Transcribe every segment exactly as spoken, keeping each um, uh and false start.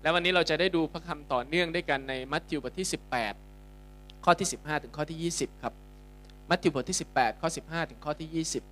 และวันนี้เราจะได้ดูพระคำต่อเนื่องด้วยกันในมัทธิวบทที่สิบแปดข้อที่สิบห้าถึงข้อที่ยี่สิบครับมัทธิวบทที่สิบแปดข้อสิบห้าถึงข้อที่ยี่สิบ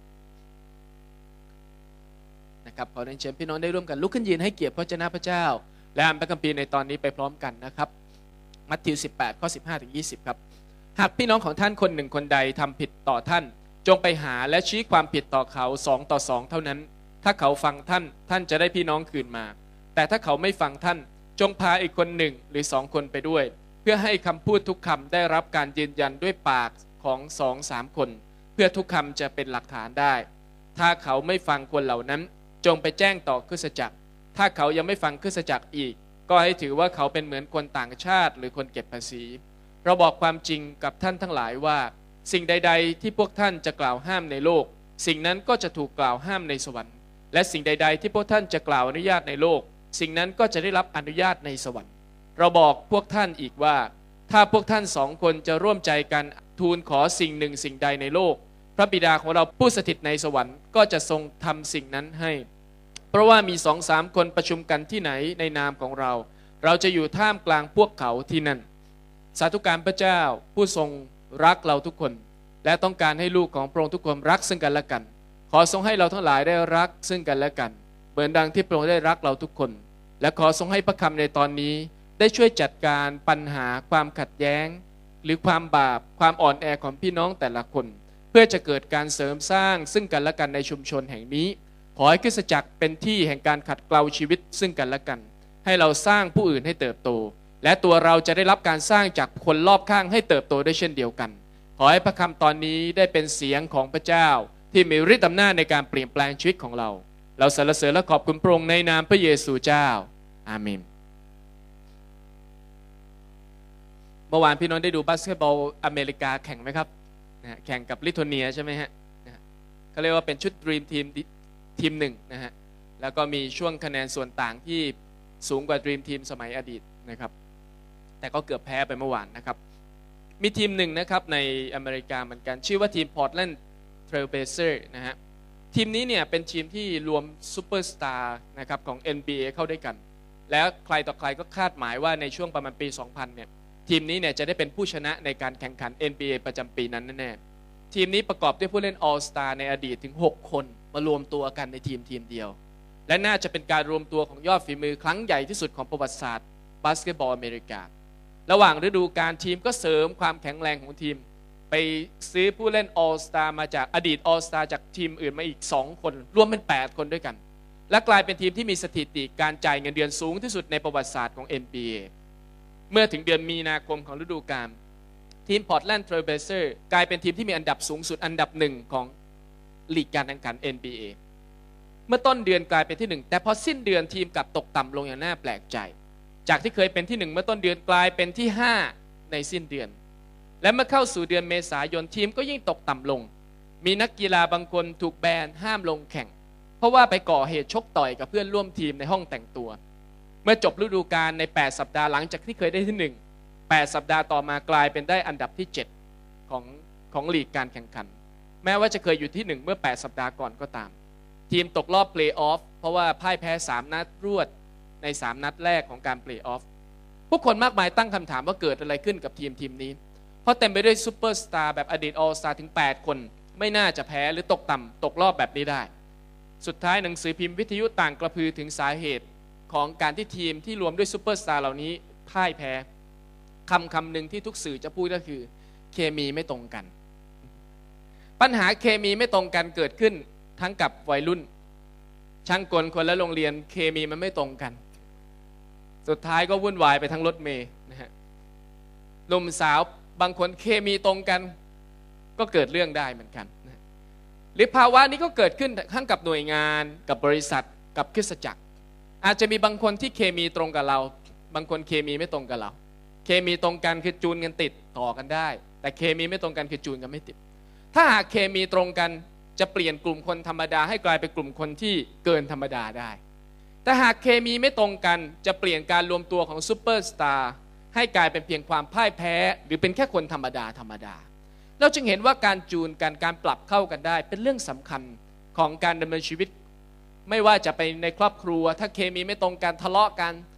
นะครับขอเรียนเชิญพี่น้องได้ร่วมกันลุกขึ้นยืนให้เกียรติพระเจ้าพระเจ้าและอ่านพระคัมภีร์ในตอนนี้ไปพร้อมกันนะครับมัทธิวสิบแปดข้อสิบห้าถึงยี่สิบครับหากพี่น้องของท่านคนหนึ่งคนใดทำผิดต่อท่านจงไปหาและชี้ความผิดต่อเขาสองต่อสองเท่านั้นถ้าเขาฟังท่านท่านจะได้พี่น้องคืนมาแต่ถ้าเขาไม่ฟังท่านจงพาอีกคนหนึ่งหรือสองคนไปด้วยเพื่อให้คำพูดทุกคำได้รับการยืนยันด้วยปากของสองสามคนเพื่อทุกคำจะเป็นหลักฐานได้ถ้าเขาไม่ฟังคนเหล่านั้นจงไปแจ้งต่อคริสตจักรถ้าเขายังไม่ฟังคริสตจักรอีกก็ให้ถือว่าเขาเป็นเหมือนคนต่างชาติหรือคนเก็บภาษีเราบอกความจริงกับท่านทั้งหลายว่าสิ่งใดๆที่พวกท่านจะกล่าวห้ามในโลกสิ่งนั้นก็จะถูกกล่าวห้ามในสวรรค์และสิ่งใดๆที่พวกท่านจะกล่าวอนุญาตในโลกสิ่งนั้นก็จะได้รับอนุญาตในสวรรค์เราบอกพวกท่านอีกว่าถ้าพวกท่านสองคนจะร่วมใจกันทูลขอสิ่งหนึ่งสิ่งใดในโลกพระบิดาของเราผู้สถิตในสวรรค์ก็จะทรงทำสิ่งนั้นให้เพราะว่ามีสองสามคนประชุมกันที่ไหนในนามของเราเราจะอยู่ท่ามกลางพวกเขาที่นั่นสาธุการพระเจ้าผู้ทรงรักเราทุกคนและต้องการให้ลูกของพระองค์ทุกคนรักซึ่งกันและกันขอทรงให้เราทั้งหลายได้รักซึ่งกันและกันเหมือนดังที่พระองค์ได้รักเราทุกคนและขอทรงให้พระคำในตอนนี้ได้ช่วยจัดการปัญหาความขัดแย้งหรือความบาปความอ่อนแอของพี่น้องแต่ละคนเพื่อจะเกิดการเสริมสร้างซึ่งกันและกันในชุมชนแห่งนี้ขอให้คริสตจักรเป็นที่แห่งการขัดเกลาชีวิตซึ่งกันและกันให้เราสร้างผู้อื่นให้เติบโตและตัวเราจะได้รับการสร้างจากคนรอบข้างให้เติบโตได้เช่นเดียวกันขอให้พระคำตอนนี้ได้เป็นเสียงของพระเจ้าที่มีฤทธิ์อำนาจในการเปลี่ยนแปลงชีวิตของเราเราสรรเสริญและขอบคุณพระองค์ในนามพระเยซูเจ้าอาเมนเมื่อวานพี่น้องได้ดูบาสเกตบอลอเมริกาแข่งไหมครับนะแข่งกับลิทัวเนียใช่ไหมฮะนะเขาเรียกว่าเป็นชุดดรีมทีมทีมหนึ่งนะฮะแล้วก็มีช่วงคะแนนส่วนต่างที่สูงกว่าดรีมทีมสมัยอดีตนะครับแต่ก็เกือบแพ้ไปเมื่อวานนะครับมีทีมหนึ่งนะครับในอเมริกาเหมือนกันชื่อว่าทีม Portland Trail Blazers นะฮะทีมนี้เนี่ยเป็นทีมที่รวมซูเปอร์สตาร์นะครับของ เอ็น บี เอ เข้าด้วยกันแล้วใครต่อใครก็คาดหมายว่าในช่วงประมาณปีสองพันเนี่ยทีมนี้เนี่ยจะได้เป็นผู้ชนะในการแข่งขัน เอ็น บี เอ ประจำปีนั้นแน่ๆทีมนี้ประกอบด้วยผู้เล่น All Star ในอดีตถึงหกคนมารวมตัวกันในทีมทีมเดียวและน่าจะเป็นการรวมตัวของยอดฝีมือครั้งใหญ่ที่สุดของประวัติศาสตร์บาสเกตบอลอเมริการะหว่างฤดูกาลทีมก็เสริมความแข็งแรงของทีมไปซื้อผู้เล่น All Star มาจากอดีต All Star จากทีมอื่นมาอีกสองคนรวมเป็นแปดคนด้วยกันและกลายเป็นทีมที่มีสถิติการจ่ายเงินเดือนสูงที่สุดในประวัติศาสตร์ของ เอ็น บี เอ เมื่อถึงเดือนมีนาคมของฤดูกาลทีม Portland Trail Blazers กลายเป็นทีมที่มีอันดับสูงสุดอันดับหนึ่งของลีกการแข่งขัน เอ็น บี เอ เมื่อต้นเดือนกลายเป็นที่หนึ่งแต่พอสิ้นเดือนทีมกลับตกต่ำลงอย่างน่าแปลกใจจากที่เคยเป็นที่หนึ่งเมื่อต้นเดือนกลายเป็นที่ห้าในสิ้นเดือนและเมื่อเข้าสู่เดือนเมษายนทีมก็ยิ่งตกต่ำลงมีนักกีฬาบางคนถูกแบนห้ามลงแข่งเพราะว่าไปก่อเหตุชกต่อยกับเพื่อนร่วมทีมในห้องแต่งตัวเมื่อจบฤดูกาลในแปดสัปดาห์หลังจากที่เคยได้ที่หนึ่ง แปดสัปดาห์ต่อมากลายเป็นได้อันดับที่เจ็ดของของลีกการแข่งขันแม้ว่าจะเคยอยู่ที่หนึ่งเมื่อแปดสัปดาห์ก่อนก็ตามทีมตกรอบเพลย์ออฟเพราะว่าพ่ายแพ้สามนัดรวดในสามนัดแรกของการเพลย์ออฟผู้คนมากมายตั้งคำถามว่าเกิดอะไรขึ้นกับทีมทีมนี้เพราะเต็มไปด้วยซูเปอร์สตาร์แบบอดีตออลสตาร์ถึงแปดคนไม่น่าจะแพ้หรือตกต่ำตกรอบแบบนี้ได้สุดท้ายหนังสือพิมพ์วิทยุต่างกระพือถึงสาเหตุของการที่ทีมที่รวมด้วยซูเปอร์สตาร์เหล่านี้พ่ายแพ้คำคำหนึ่งที่ทุกสื่อจะพูดก็คือเคมีไม่ตรงกันปัญหาเคมีไม่ตรงกันเกิดขึ้นทั้งกับวัยรุ่นช่างกลคนและโรงเรียนเคมีมันไม่ตรงกันสุดท้ายก็วุ่นวายไปทั้งรถเมล์นะฮะหนุ่มสาวบางคนเคมีตรงกันก็เกิดเรื่องได้เหมือนกันนะหรือภาวะนี้ก็เกิดขึ้นทั้งกับหน่วยงานกับบริษัทกับคริสตจักรอาจจะมีบางคนที่เคมีตรงกับเราบางคนเคมีไม่ตรงกับเราเคมีตรงกันคือจูนกันติดต่อกันได้แต่เคมีไม่ตรงกันคือจูนกันไม่ติดถ้าหากเคมีตรงกันจะเปลี่ยนกลุ่มคนธรรมดาให้กลายเป็นกลุ่มคนที่เกินธรรมดาได้แต่หากเคมีไม่ตรงกันจะเปลี่ยนการรวมตัวของซูเปอร์สตาร์ให้กลายเป็นเพียงความพ่ายแพ้หรือเป็นแค่คนธรรมดาธรรมดาเราจึงเห็นว่าการจูนกันการปรับเข้ากันได้เป็นเรื่องสำคัญของการดำเนินชีวิตไม่ว่าจะไปในครอบครัวถ้าเคมีไม่ตรงกันทะเลาะกัน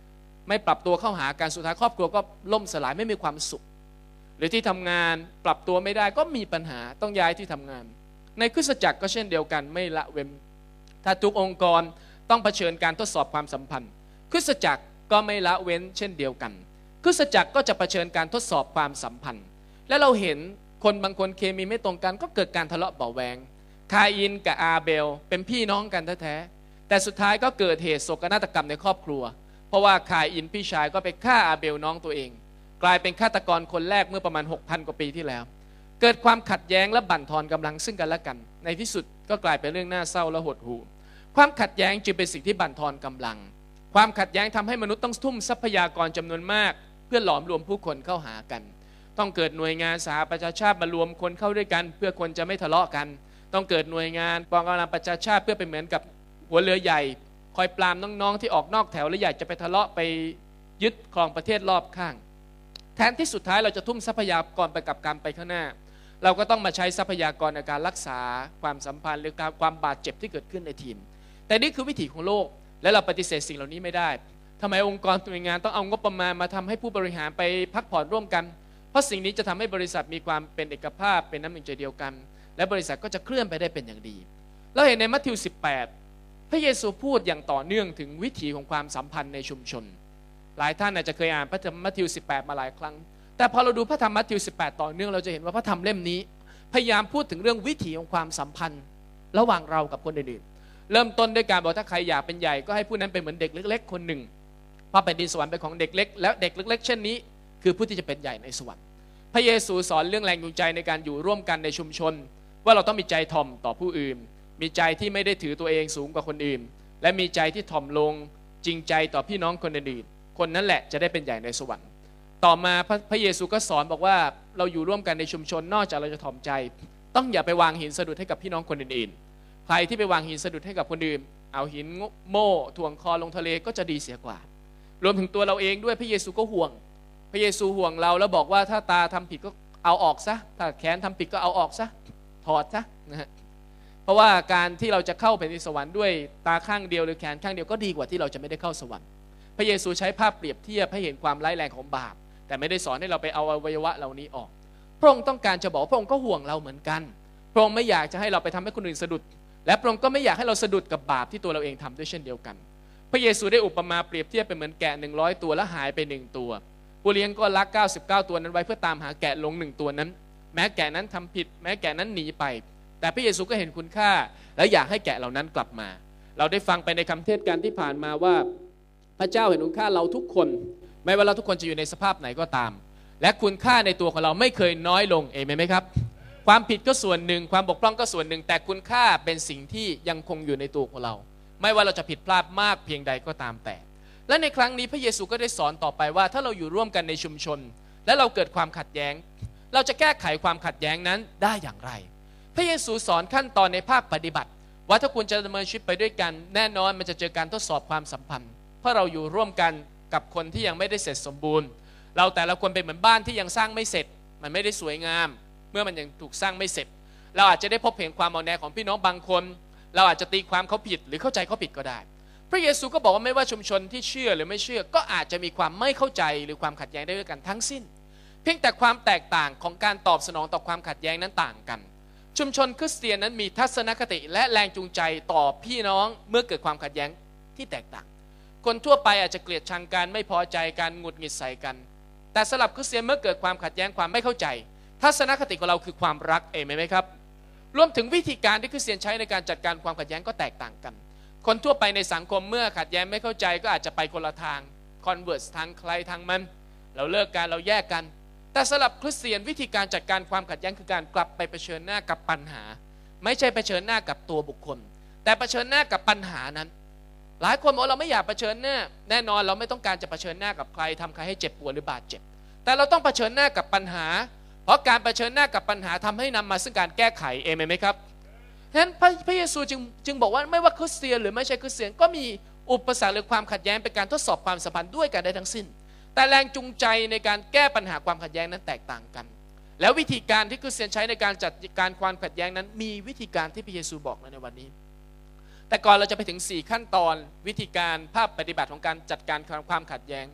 ไม่ปรับตัวเข้าหากันสุดท้ายครอบครัวก็ล่มสลายไม่มีความสุขหรือที่ทำงานปรับตัวไม่ได้ก็มีปัญหาต้องย้ายที่ทำงานในคริสตจักรก็เช่นเดียวกันไม่ละเว้นถ้าทุกองค์กรต้องเผชิญการทดสอบความสัมพันธ์คริสตจักรก็ไม่ละเว้นเช่นเดียวกันคริสตจักรก็จะเผชิญการทดสอบความสัมพันธ์และเราเห็นคนบางคนเคมีไม่ตรงกันก็เกิดการทะเลาะเบาะแวงคาอินกับอาเบลเป็นพี่น้องกันแท้ๆแต่สุดท้ายก็เกิดเหตุโศกนาฏกรรมในครอบครัวเพราะว่าคาอินพี่ชายก็ไปฆ่าอาเบลน้องตัวเองกลายเป็นฆาตกรคนแรกเมื่อประมาณ หกพัน กว่าปีที่แล้วเกิดความขัดแย้งและบั่นทอนกำลังซึ่งกันและกันในที่สุดก็กลายเป็นเรื่องน่าเศร้าและหดหู่ความขัดแย้งจึงเป็นสิ่งที่บั่นทอนกำลังความขัดแย้งทำให้มนุษย์ต้องทุ่มทรัพยากรจำนวนมากเพื่อหลอมรวมผู้คนเข้าหากันต้องเกิดหน่วยงานสหประชาชาติมารวมคนเข้าด้วยกันเพื่อคนจะไม่ทะเลาะกันต้องเกิดหน่วยงานกองกำลังประชาชาติเพื่อเป็นเหมือนกับหัวเรือใหญ่คอยปรามน้องๆที่ออกนอกแถวและอยากจะไปทะเลาะไปยึดครองประเทศรอบข้างแทนที่สุดท้ายเราจะทุ่มทรัพยากรไปกับการไปข้างหน้าเราก็ต้องมาใช้ทรัพยากรในการรักษาความสัมพันธ์หรือความบาดเจ็บที่เกิดขึ้นในทีมแต่นี่คือวิถีของโลกและเราปฏิเสธสิ่งเหล่านี้ไม่ได้ทำไมองค์กรหน่วยงานต้องเอางบประมาณมาทำให้ผู้บริหารไปพักผ่อนร่วมกันเพราะสิ่งนี้จะทำให้บริษัทมีความเป็นเอกภาพเป็นน้ำหนึ่งใจเดียวกันและบริษัทก็จะเคลื่อนไปได้เป็นอย่างดีเราเห็นในมัทธิวสิบแปดพระเยซูพูดอย่างต่อเนื่องถึงวิถีของความสัมพันธ์ในชุมชนหลายท่านอาจจะเคยอ่านพระธรรมมัทธิวสิบแปดมาหลายครั้งแต่พอเราดูพระธรรมมัทธิวสิบแปดต่อเนื่องเราจะเห็นว่าพระธรรมเล่มนี้พยายามพูดถึงเรื่องวิถีของความสัมพันธ์ระหว่างเรากับคนอื่นๆเริ่มต้นด้วยการบอกถ้าใครอยากเป็นใหญ่ก็ให้ผู้นั้นเป็นเหมือนเด็กเล็กๆคนหนึ่งเพราะแผ่นดินสวรรค์เป็นของเด็กเล็กและเด็กเล็กๆเช่นนี้คือผู้ที่จะเป็นใหญ่ในสวรรค์พระเยซูสอนเรื่องแรงจูงใจในการอยู่ร่วมกันในชุมชนว่าเราต้องมีใจถ่อมต่อผู้อื่นมีใจที่ไม่ได้ถือตัวเองสูงกว่าคนอื่นและมีใจที่ถ่อมลงจริงใจต่อพี่น้องคนอื่นๆคนนั้นแหละจะได้เป็นใหญ่ในสวรรค์ต่อมาพระพระเยซูก็สอนบอกว่าเราอยู่ร่วมกันในชุมชนนอกจากเราจะถ่อมใจต้องอย่าไปวางหินสะดุดให้กับพี่น้องคนอื่นๆใครที่ไปวางหินสะดุดให้กับคนอื่นเอาหินโม่ถ่วงคอลงทะเลก็จะดีเสียกว่ารวมถึงตัวเราเองด้วยพระเยซูก็ห่วงพระเยซูห่วงเราแล้วบอกว่าถ้าตาทำผิดก็เอาออกซะถ้าแขนทำผิดก็เอาออกซะถอดซะนะฮะเพราะว่าการที่เราจะเข้าแผ่นดินสวรรค์ด้วยตาข้างเดียวหรือแขนข้างเดียวก็ดีกว่าที่เราจะไม่ได้เข้าสวรรค์พระเยซูใช้ภาพเปรียบเทียบให้เห็นความร้ายแรงของบาปแต่ไม่ได้สอนให้เราไปเอาอวัยวะเหล่านี้ออกพระองค์ต้องการจะบอกพระองค์ก็ห่วงเราเหมือนกันพระองค์ไม่อยากจะให้เราไปทำให้คนอื่นสะดุดและพระองค์ก็ไม่อยากให้เราสะดุดกับบาปที่ตัวเราเองทำด้วยเช่นเดียวกันพระเยซูได้อุปมาเปรียบเทียบเป็นเหมือนแกะหนึ่งร้อยตัวแล้วหายไปหนึ่งตัวผู้เลี้ยงก็รักเก้าสิบเก้าตัวนั้นไว้เพื่อตามหาแกะหลงหนึ่งตัวนั้นแม้แกะนั้นทำผิดแม้แกะนั้นหนีไปแต่พระเยซูก็เห็นคุณค่าและอยากให้แกะเหล่านั้นกลับมาเราได้ฟังไปในคำเทศน์การที่ผ่านมาว่าพระเจ้าเห็นคุณค่าเราทุกคนไม่ว่าเราทุกคนจะอยู่ในสภาพไหนก็ตามและคุณค่าในตัวของเราไม่เคยน้อยลงเอเมนไหมครับความผิดก็ส่วนหนึ่งความบกพร่องก็ส่วนหนึ่งแต่คุณค่าเป็นสิ่งที่ยังคงอยู่ในตัวของเราไม่ว่าเราจะผิดพลาดมากเพียงใดก็ตามแต่และในครั้งนี้พระเยซูก็ได้สอนต่อไปว่าถ้าเราอยู่ร่วมกันในชุมชนและเราเกิดความขัดแย้งเราจะแก้ไขความขัดแย้งนั้นได้อย่างไรพระเยซูสอนขั้นตอนในภาคปฏิบัติว่าถ้าคุณจะดำเนินชีวิตไปด้วยกันแน่นอนมันจะเจอการทดสอบความสัมพันธ์เพราะเราอยู่ร่วมกันกับคนที่ยังไม่ได้เสร็จสมบูรณ์เราแต่ละคนเป็นเหมือนบ้านที่ยังสร้างไม่เสร็จมันไม่ได้สวยงามเมื่อมันยังถูกสร้างไม่เสร็จเราอาจจะได้พบเห็นความเอาแนของพี่น้องบางคนเราอาจจะตีความเขาผิดหรือเข้าใจเขาผิดก็ได้พระเยซูก็บอกว่าไม่ว่าชุมชนที่เชื่อหรือไม่เชื่อก็อาจจะมีความไม่เข้าใจหรือความขัดแย้งได้ด้วยกันทั้งสิ้นเพียงแต่ความแตกต่างของการตอบสนองต่อความขัดแย้งนั้นต่างกันชุมชนคริสเตียนนั้นมีทัศนคติและแรงจูงใจต่อพี่น้องเมื่อเกิดความขัดแย้งที่แตกต่างคนทั่วไปอาจจะเกลียดชังกันไม่พอใจกันหงุดหงิดใส่กันแต่สำหรับคริสเตียนเมื่อเกิดความขัดแย้งความไม่เข้าใจทัศนคติของเราคือความรักเองไหมครับรวมถึงวิธีการที่คริสเตียนใช้ในการจัดการความขัดแย้งก็แตกต่างกันคนทั่วไปในสังคมเมื่อขัดแย้งไม่เข้าใจก็อาจจะไปคนละทางคอนเวิร์สทางใครทางมันเราเลิกกันเราแยกกันแต่สำหรับคริสเตียนวิธีการจัดการความขัดแย้งคือการกลับไปเผชิญหน้ากับปัญหาไม่ใช่เผชิญหน้ากับตัวบุคคลแต่เผชิญหน้ากับปัญหานั้นหลายคนบอกเราไม่อยากเผชิญหน้าแน่นอนเราไม่ต้องการจะเผชิญหน้ากับใครทำใครให้เจ็บปวดหรือบาดเจ็บแต่เราต้องเผชิญหน้ากับปัญหาเพราะการเผชิญหน้ากับปัญหาทำให้นำมาซึ่งการแก้ไขเอเมนไหมครับฉะนั้นพระพระเยซูจึงจึงบอกว่าไม่ว่าคริสเตียนหรือไม่ใช่คริสเตียนก็มีอุปสรรคหรือความขัดแย้งเป็นการทดสอบความสัมพันธ์ด้วยกันได้ทั้งสิ้นแต่แรงจูงใจในการแก้ปัญหาความขัดแย้งนั้นแตกต่างกันแล้ววิธีการที่คริสเตียนใช้ในการจัดการความขัดแย้งนั้นมีวิธีการที่พระเยซูบอกในวันนี้แต่ก่อนเราจะไปถึงสี่ขั้นตอนวิธีการภาพปฏิบัติของการจัดการความขัดแย้ง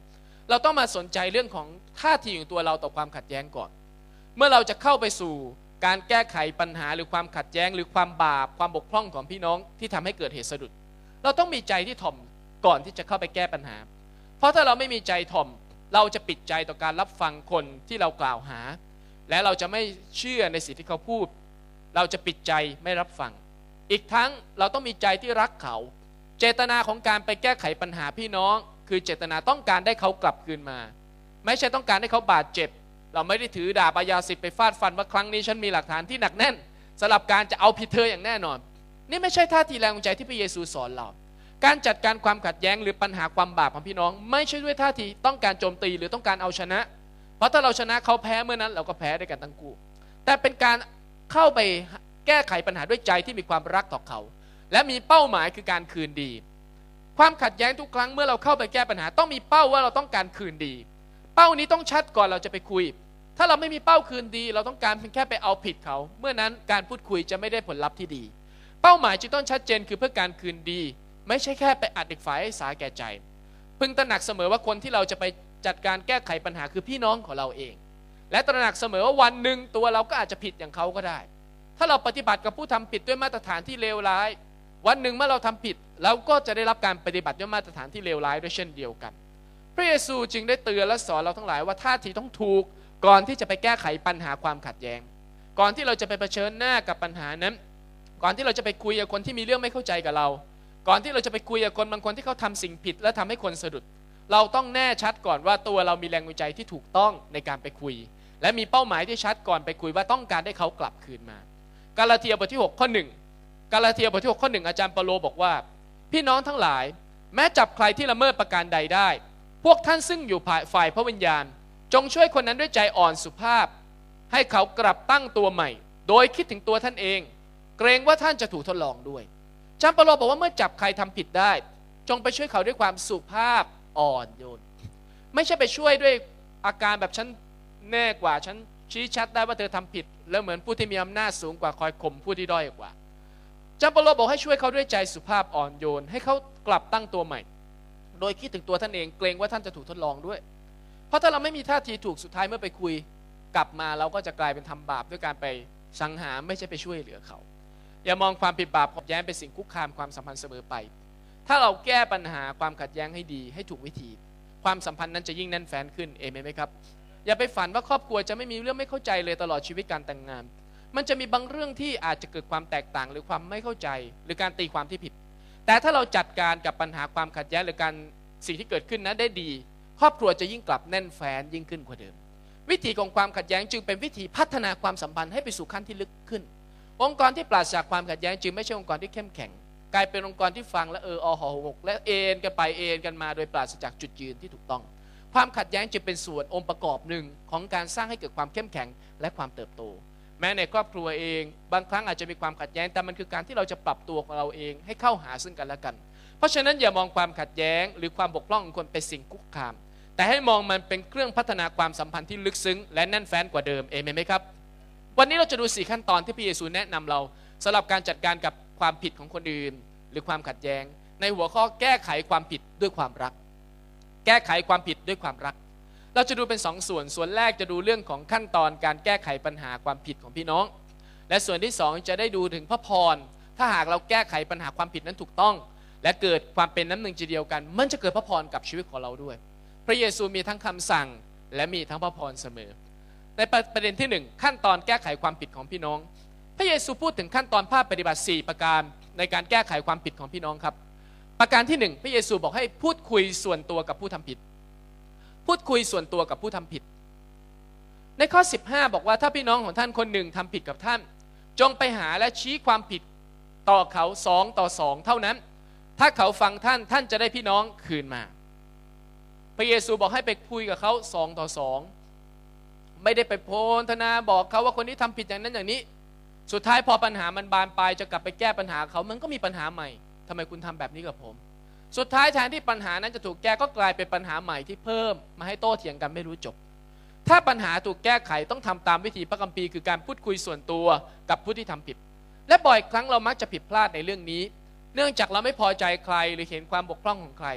เราต้องมาสนใจเรื่องของท่าทีของตัวเราต่อความขัดแย้งก่อนเมื่อเราจะเข้าไปสู่การแก้ไขปัญหาหรือความขัดแย้งหรือความบาปความบกพร่องของพี่น้องที่ทำให้เกิดเหตุสะดุดเราต้องมีใจที่ถ่อมก่อนที่จะเข้าไปแก้ปัญหาเพราะถ้าเราไม่มีใจถ่อมเราจะปิดใจต่อการรับฟังคนที่เรากล่าวหาและเราจะไม่เชื่อในสิ่งที่เขาพูดเราจะปิดใจไม่รับฟังอีกทั้งเราต้องมีใจที่รักเขาเจตนาของการไปแก้ไขปัญหาพี่น้องคือเจตนาต้องการได้เขากลับคืนมาไม่ใช่ต้องการให้เขาบาดเจ็บเราไม่ได้ถือดาบอาญาสิทธิ์ไปฟาดฟันว่าครั้งนี้ฉันมีหลักฐานที่หนักแน่นสำหรับการจะเอาผิดเธออย่างแน่นอนนี่ไม่ใช่ท่าทีแรงใจที่พระเยซูสอนเราการจัดการความขัดแย้งหรือปัญหาความบาปของพี่น้องไม่ใช่ด้วยท่าทีต้องการโจมตีหรือต้องการเอาชนะเพราะถ้าเราชนะเขาแพ้เมื่อนั้นเราก็แพ้ด้วยกันทั้งคู่แต่เป็นการเข้าไปแก้ไขปัญหาด้วยใจที่มีความรักต่อเขาและมีเป้าหมายคือการคืนดีความขัดแย้งทุกครั้งเมื่อเราเข้าไปแก้ปัญหาต้องมีเป้าว่าเราต้องการคืนดีเป้านี้ต้องชัดก่อนเราจะไปคุยถ้าเราไม่มีเป้าคืนดีเราต้องการเพียงแค่ไปเอาผิดเขาเมื่อนั้นการพูดคุยจะไม่ได้ผลลัพธ์ที่ดีเป้าหมายจึงต้องชัดเจนคือเพื่อการคืนดีไม่ใช่แค่ไปอัดอีกฝ่ายให้สาแก่ใจพึงตระหนักเสมอว่าคนที่เราจะไปจัดการแก้ไขปัญหาคือพี่น้องของเราเองและตระหนักเสมอว่าวันหนึ่งตัวเราก็อาจจะผิดอย่างเขาก็ได้ถ้าเราปฏิบัติกับผู้ทำผิดด้วยมาตรฐานที่เลวร้ายวันหนึ่งเมื่อเราทำผิดเราก็จะได้รับการปฏิบัติด้วยมาตรฐานที่เลวร้ายด้วยเช่นเดียวกันพระเยซูจึงได้เตือนและสอนเราทั้งหลายว่าท่าทีต้องถูกก่อนที่จะไปแก้ไขปัญหาความขัดแย้งก่อนที่เราจะไปเผชิญหน้ากับปัญหานั้นก่อนที่เราจะไปคุยกับคนที่มีเรื่องไม่เข้าใจกับเราก่อนที่เราจะไปคุยกับคนบางคนที่เขาทำสิ่งผิดและทำให้คนสะดุดเราต้องแน่ชัดก่อนว่าตัวเรามีแรงจูงใจที่ถูกต้องในการไปคุยและมีเป้าหมายที่ชัดก่อนไปคุยว่าต้องการให้เขากลับคืนมากาลาเทียบทที่หกข้อหนึ่งกาลาเทียบทที่หกข้อหนึ่งอาจารย์เปาโลบอกว่าพี่น้องทั้งหลายแม้จับใครที่ละเมิดประการใดได้พวกท่านซึ่งอยู่ฝ่ายพระวิญญาณจงช่วยคนนั้นด้วยใจอ่อนสุภาพให้เขากลับตั้งตัวใหม่โดยคิดถึงตัวท่านเองเกรงว่าท่านจะถูกทดลองด้วยอาจารย์เปาโลบอกว่าเมื่อจับใครทำผิดได้จงไปช่วยเขาด้วยความสุภาพอ่อนโยนไม่ใช่ไปช่วยด้วยอาการแบบฉันแน่กว่าฉันชี้ชัดได้ว่าเธอทำผิดแล้วเหมือนผู้ที่มีอำนาจสูงกว่าคอยข่มผู้ที่ด้อยกว่าอาจารย์เปาโลบอกให้ช่วยเขาด้วยใจสุภาพอ่อนโยนให้เขากลับตั้งตัวใหม่โดยคิดถึงตัวท่านเองเกรงว่าท่านจะถูกทดลองด้วยเพราะถ้าเราไม่มีท่าทีถูกสุดท้ายเมื่อไปคุยกลับมาเราก็จะกลายเป็นทำบาปด้วยการไปสังหารไม่ใช่ไปช่วยเหลือเขาอย่ามองความผิดบาปขัดแย้งเป็นสิ่งคุกคามความสัมพันธ์เสมอไปถ้าเราแก้ปัญหาความขัดแย้งให้ดีให้ถูกวิธีความสัมพันธ์นั้นจะยิ่งแน่นแฟ้นขึ้นเอเมนไหมครับอย่าไปฝันว่าครอบครัวจะไม่มีเรื่องไม่เข้าใจเลยตลอดชีวิตการแต่งงานมันจะมีบางเรื่องที่อาจจะเกิดความแตกต่างหรือความไม่เข้าใจหรือการตีความที่ผิดแต่ถ้าเราจัดการกับปัญหาความขัดแย้งหรือการสิ่งที่เกิดขึ้นนั้นได้ดีครอบครัวจะยิ่งกลับแน่นแฟ้นยิ่งขึ้นกว่าเดิมวิธีของความขัดแย้งจึงเป็นวิธีพัฒนาความสัมพันธ์ให้ไปสู่ขั้นที่ลึกขึ้นองค์กรที่ปราศจากความขัดแย้งจึงไม่ใช่องค์กรที่เข้มแข็งกลายเป็นองค์กรที่ฟังและเอออหอหกและเอ็นกันไปเอ็นกันมาโดยปราศจากจุดยืนที่ถูกต้องความขัดแย้งจึงเป็นส่วนองค์ประกอบหนึ่งของการสร้างให้เกิดความเข้มแข็งและความเติบโตแม้ในครอบครัวเองบางครั้งอาจจะมีความขัดแย้งแต่มันคือการที่เราจะปรับตัวของเราเองให้เข้าหาซึ่งกันและกันเพราะฉะนั้นอย่ามองความขัดแย้งหรือความบกพร่องของคนเป็นสิ่งคุกคามแต่ให้มองมันเป็นเครื่องพัฒนาความสัมพันธ์ที่ลึกซึ้งและแน่นแฟ้นกว่าเดิมเอเมนไหมครับวันนี้เราจะดูสี่ขั้นตอนที่พระเยซูแนะนำเราสำหรับการจัดการกับความผิดของคนอื่นหรือความขัดแย้งในหัวข้อแก้ไขความผิดด้วยความรักแก้ไขความผิดด้วยความรักเราจะดูเป็นสองส่วนส่วนแรกจะดูเรื่องของขั้นตอนการแก้ไขปัญหาความผิดของพี่น้องและส่วนที่สองจะได้ดูถึงพระพรถ้าหากเราแก้ไขปัญหาความผิดนั้นถูกต้องและเกิดความเป็นน้ำหนึ่งใจเดียวกันมันจะเกิดพระพรกับชีวิตของเราด้วยพระเยซูมีทั้งคำสั่งและมีทั้งพระพรเสมอในประเด็นที่หนึ่งขั้นตอนแก้ไขความผิดของพี่น้องพระเยซูพูดถึงขั้นตอนภาคปฏิบัติสี่ประการในการแก้ไขความผิดของพี่น้องครับประการที่หนึ่งพระเยซูบอกให้พูดคุยส่วนตัวกับผู้ทำผิดพูดคุยส่วนตัวกับผู้ทำผิดในข้อสิบห้าบอกว่าถ้าพี่น้องของท่านคนหนึ่งทำผิดกับท่านจงไปหาและชี้ความผิดต่อเขาสองต่อสองเท่านั้นถ้าเขาฟังท่านท่านจะได้พี่น้องคืนมาพระเยซูบอกให้ไปคุยกับเขาสองต่อสองไม่ได้ไปโพลธนาบอกเขาว่าคนนี้ทำผิดอย่างนั้นอย่างนี้สุดท้ายพอปัญหามันบานปลายจะกลับไปแก้ปัญหาเขามันก็มีปัญหาใหม่ทำไมคุณทำแบบนี้กับผมสุดท้ายแทนที่ปัญหานั้นจะถูกแก้ก็กลายเป็นปัญหาใหม่ที่เพิ่มมาให้โต้เถียงกันไม่รู้จบถ้าปัญหาถูกแก้ไขต้องทำตามวิธีพระคัมภีร์คือการพูดคุยส่วนตัวกับผู้ที่ทำผิดและบ่อยครั้งเรามักจะผิดพลาดในเรื่องนี้เนื่องจากเราไม่พอใจใครหรือเห็นความบกพร่องของใคร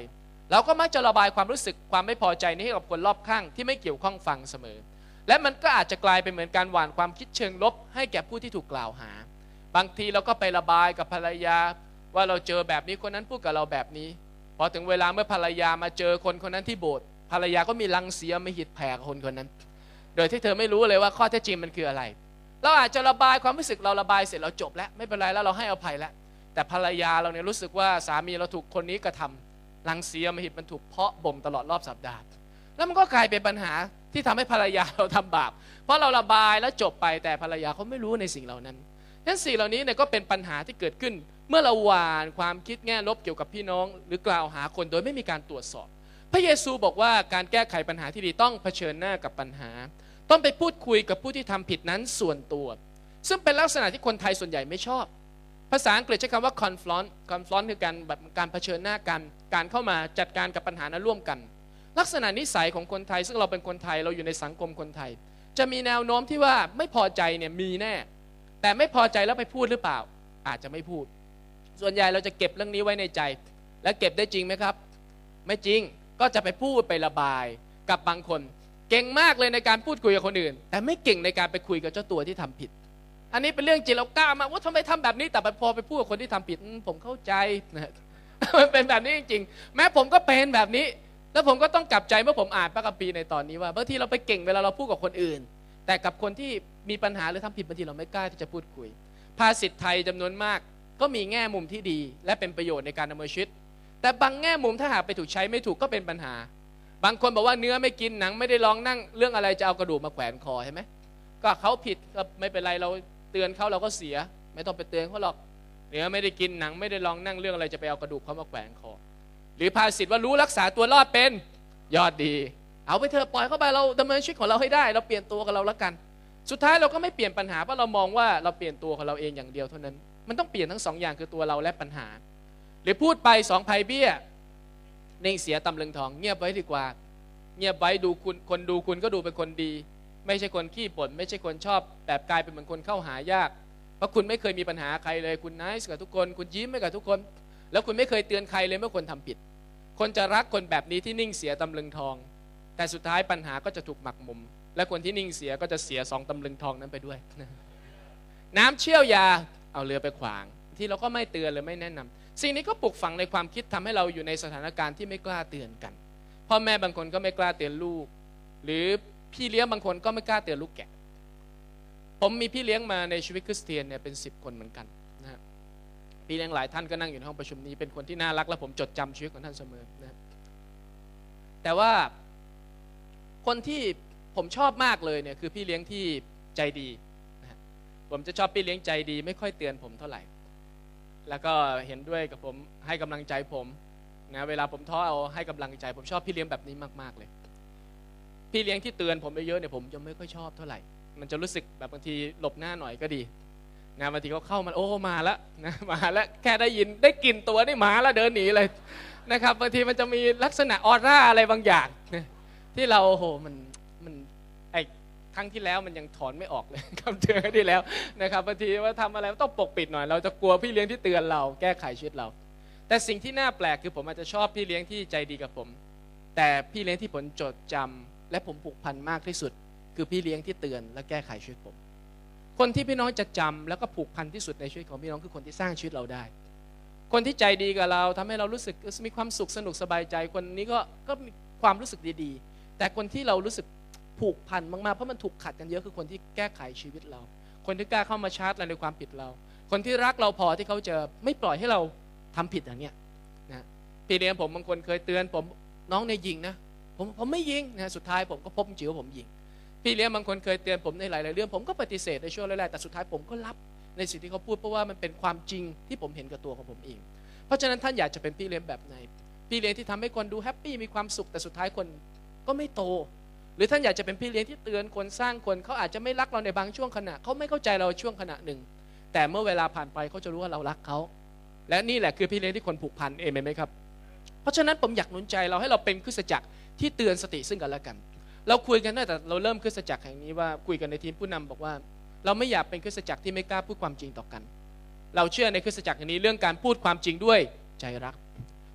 เราก็มักจะระบายความรู้สึกความไม่พอใจนี้ให้กับคนรอบข้างที่ไม่เกี่ยวข้องฟังเสมอและมันก็อาจจะกลายเป็นเหมือนการหว่านความคิดเชิงลบให้แก่ผู้ที่ถูกกล่าวหาบางทีเราก็ไประบายกับภรรยาว่าเราเจอแบบนี้คนนั้นพูดกับเราแบบนี้พอถึงเวลาเมื่อภรรยามาเจอคนคนนั้นที่โบสถ์ภรรยาก็มีรังเสียไม่หิดแผ่คนคนนั้นโดยที่เธอไม่รู้เลยว่าข้อเท็จจริงมันคืออะไรเราอาจจะระบายความรู้สึกเราระบายเสร็จเราจบแล้วไม่เป็นไรแล้วเราให้อภัยแล้วแต่ภรรยาเราเนี่ยรู้สึกว่าสามีเราถูกคนนี้กระทำรังเสียมหิดมันถูกเพาะบ่มตลอดรอบสัปดาห์แล้วมันก็กลายเป็นปัญหาที่ทำให้ภรรยาเราทำบาปเพราะเราระบายแล้วจบไปแต่ภรรยาเขาไม่รู้ในสิ่งเหล่านั้นนั้นสิ่งเหล่านี้เนี่ยก็เป็นปัญหาที่เกิดขึ้นเมื่อเราหว่านความคิดแง่ลบเกี่ยวกับพี่น้องหรือกล่าวหาคนโดยไม่มีการตรวจสอบพระเยซูบอกว่าการแก้ไขปัญหาที่ดีต้องเผชิญหน้ากับปัญหาต้องไปพูดคุยกับผู้ที่ทำผิดนั้นส่วนตัวซึ่งเป็นลักษณะที่คนไทยส่วนใหญ่ไม่ชอบภาษาอังกฤษใช้คำว่า confront confront คือการแบบการเผชิญหน้ากันการเข้ามาจัดการกับปัญหานั้นร่วมกันลักษณะนิสัยของคนไทยซึ่งเราเป็นคนไทยเราอยู่ในสังคมคนไทยจะมีแนวโน้มที่ว่าไม่พอใจเนี่ยมีแน่แต่ไม่พอใจแล้วไปพูดหรือเปล่าอาจจะไม่พูดส่วนใหญ่เราจะเก็บเรื่องนี้ไว้ในใจและเก็บได้จริงไหมครับไม่จริงก็จะไปพูดไประบายกับบางคนเก่งมากเลยในการพูดคุยกับคนอื่นแต่ไม่เก่งในการไปคุยกับเจ้าตัวที่ทำผิดอันนี้เป็นเรื่องจริงเรากล้ามาว่าทำไมทำแบบนี้แต่พอไปพูดกับคนที่ทำผิดผมเข้าใจนะมันเป็นแบบนี้จริงๆแม้ผมก็เป็นแบบนี้แล้วผมก็ต้องกลับใจเมื่อผมอ่านพระคัมภีร์ในตอนนี้ว่าบางทีเราไปเก่งเวลาเราพูดกับคนอื่นแต่กับคนที่มีปัญหาหรือทำผิดบางทีเราไม่กล้าที่จะพูดคุยภาษิตไทยจำนวนมากก็มีแง่มุมที่ดีและเป็นประโยชน์ในการดำเนินชีวิตแต่บางแง่มุมถ้าหากไปถูกใช้ไม่ถูกก็เป็นปัญหาบางคนบอกว่าเนื้อไม่กินหนังไม่ได้ลองนั่งเรื่องอะไรจะเอากระดูกมาแขวนคอใช่ไหมก็เขาผิดก็ไม่เป็นไรเราเตือนเขาเราก็เสียไม่ต้องไปเตือนเขาหรอกเนื้อไม่ได้กินหนังไม่ได้ลองนั่งเรื่องอะไรจะไปเอากระดูกเขามาแขวนคอหรือภาษิตว่ารู้รักษาตัวรอดเป็นยอดดีเอาไปเถอะปล่อยเข้าไปเราดำเนินชีวิตของเราให้ได้เราเปลี่ยนตัวกับเราแล้วกันสุดท้ายเราก็ไม่เปลี่ยนปัญหาเพราะเรามองว่าเราเปลี่ยนตัวของเราเองอย่างเดียวเท่านั้นมันต้องเปลี่ยนทั้งสองอย่างคือตัวเราและปัญหาหรือพูดไปสองภัยเบี้ยนิ่งเสียตำลึงทองเงียบไว้ดีกว่าเงียบไว้ดูคุณคนดูคุณก็ดูเป็นคนดีไม่ใช่คนขี้บ่นไม่ใช่คนชอบแบบกลายเป็นเหมือนคนเข้าหายากเพราะคุณไม่เคยมีปัญหาใครเลยคุณน่ารักกับทุกคนคุณยิ้มให้กับทุกคนแล้วคุณไม่เคยเตือนใครเลยเมื่อคนทำผิดคนจะรักคนแบบนี้ที่นิ่งเสียตำลึงทองแต่สุดท้ายปัญหาก็จะถูกหมักหมมและคนที่นิ่งเสียก็จะเสียสองตำลึงทองนั้นไปด้วยน้ำเชี่ยวยาเอาเรือไปขวางที่เราก็ไม่เตือนเลยไม่แนะนำสิ่งนี้ก็ปลูกฝังในความคิดทำให้เราอยู่ในสถานการณ์ที่ไม่กล้าเตือนกันพ่อแม่บางคนก็ไม่กล้าเตือนลูกหรือพี่เลี้ยงบางคนก็ไม่กล้าเตือนลูกแกะผมมีพี่เลี้ยงมาในชีวิตคริสเตียนเนี่ยเป็นสิบคนเหมือนกันนะฮะพี่เลี้ยงหลายท่านก็นั่งอยู่ในห้องประชุมนี้เป็นคนที่น่ารักและผมจดจำชีวิตของท่านเสมอนะแต่ว่าคนที่ผมชอบมากเลยเนี่ยคือพี่เลี้ยงที่ใจดีนะฮะผมจะชอบพี่เลี้ยงใจดีไม่ค่อยเตือนผมเท่าไหร่แล้วก็เห็นด้วยกับผมให้กำลังใจผมนะเวลาผมท้อเอาให้กำลังใจผมชอบพี่เลี้ยงแบบนี้มากๆเลยพี่เลี้ยงที่เตือนผมเยอะๆเนี่ยผมจะไม่ค่อยชอบเท่าไหร่มันจะรู้สึกแบบบางทีหลบหน้าหน่อยก็ดีนะบางทีเขาเข้ามาโอ้มาแล้วนะมาแล้วแค่ได้ยินได้กลิ่นตัวนี่มาแล้วเดินหนีเลยนะครับบางทีมันจะมีลักษณะออร่าอะไรบางอย่างที่เราโอ้โหมันมันไอ้ครั้งที่แล้วมันยังถอนไม่ออกเลยคำเตือนที่แล้วนะครับบางทีว่าทำอะไรต้องปกปิดหน่อยเราจะกลัวพี่เลี้ยงที่เตือนเราแก้ไขชีวิตเราแต่สิ่งที่น่าแปลกคือผมอาจจะชอบพี่เลี้ยงที่ใจดีกับผมแต่พี่เลี้ยงที่ผมจดจำและผมผูกพันมากที่สุดคือพี่เลี้ยงที่เตือนและแก้ไขชีวิตผมคนที่พี่น้องจะจำแล้วก็ผูกพันที่สุดในชีวิตของพี่น้องคือคนที่สร้างชีวิตเราได้คนที่ใจดีกับเราทำให้เรารู้สึกมีความสุขสนุกสบายใจคนนี้ก็ก็มีความรู้สึกดีๆแต่คนที่เรารู้สึกผูกพันมากๆเพราะมันถูกขัดกันเยอะคือคนที่แก้ไขชีวิตเราคนที่กล้าเข้ามาชาร์จเราในความผิดเราคนที่รักเราพอที่เขาจะไม่ปล่อยให้เราทำผิดอย่างเนี้ยนะพี่เลี้ยงผมบางคนเคยเตือนผมน้องในยิงนะผมผมไม่ยิงนะสุดท้ายผมก็พบจิ๋วผมยิงพี่เลี้ยงบางคนเคยเตือนผมในหลายๆเรื่องผมก็ปฏิเสธในช่วงแรกๆแต่สุดท้ายผมก็รับในสิ่งที่เขาพูดเพราะว่ามันเป็นความจริงที่ผมเห็นกับตัวของผมเองเพราะฉะนั้นท่านอยากจะเป็นพี่เลี้ยงแบบไหนพี่เลี้ยงที่ทำให้คนดูแฮปปี้มีความสุขแต่สุดท้ายคนก็ไม่โตหรือท่านอยากจะเป็นพี่เลี้ยงที่เตือนคนสร้างคนเขาอาจจะไม่รักเราในบางช่วงขณะเขาไม่เข้าใจเราช่วงขณะหนึ่งแต่เมื่อเวลาผ่านไปเขาจะรู้ว่าเรารักเขาและนี่แหละคือพี่เลี้ยงที่คนผูกพันเองไหมครับเพราะฉะนั้นผมอยากหนุนใจเราให้เราเป็นคริสตจักรที่เตือนสติซึ่งกันและกันเราคุยกันตั้งแต่เราเริ่มคริสตจักรแห่งนี้ว่าคุยกันในทีมผู้นำบอกว่าเราไม่อยากเป็นคริสตจักรที่ไม่กล้าพูดความจริงต่อกันเราเชื่อในคริสตจักรแห่งนี้เรื่องการพูดความจริงด้วยใจรัก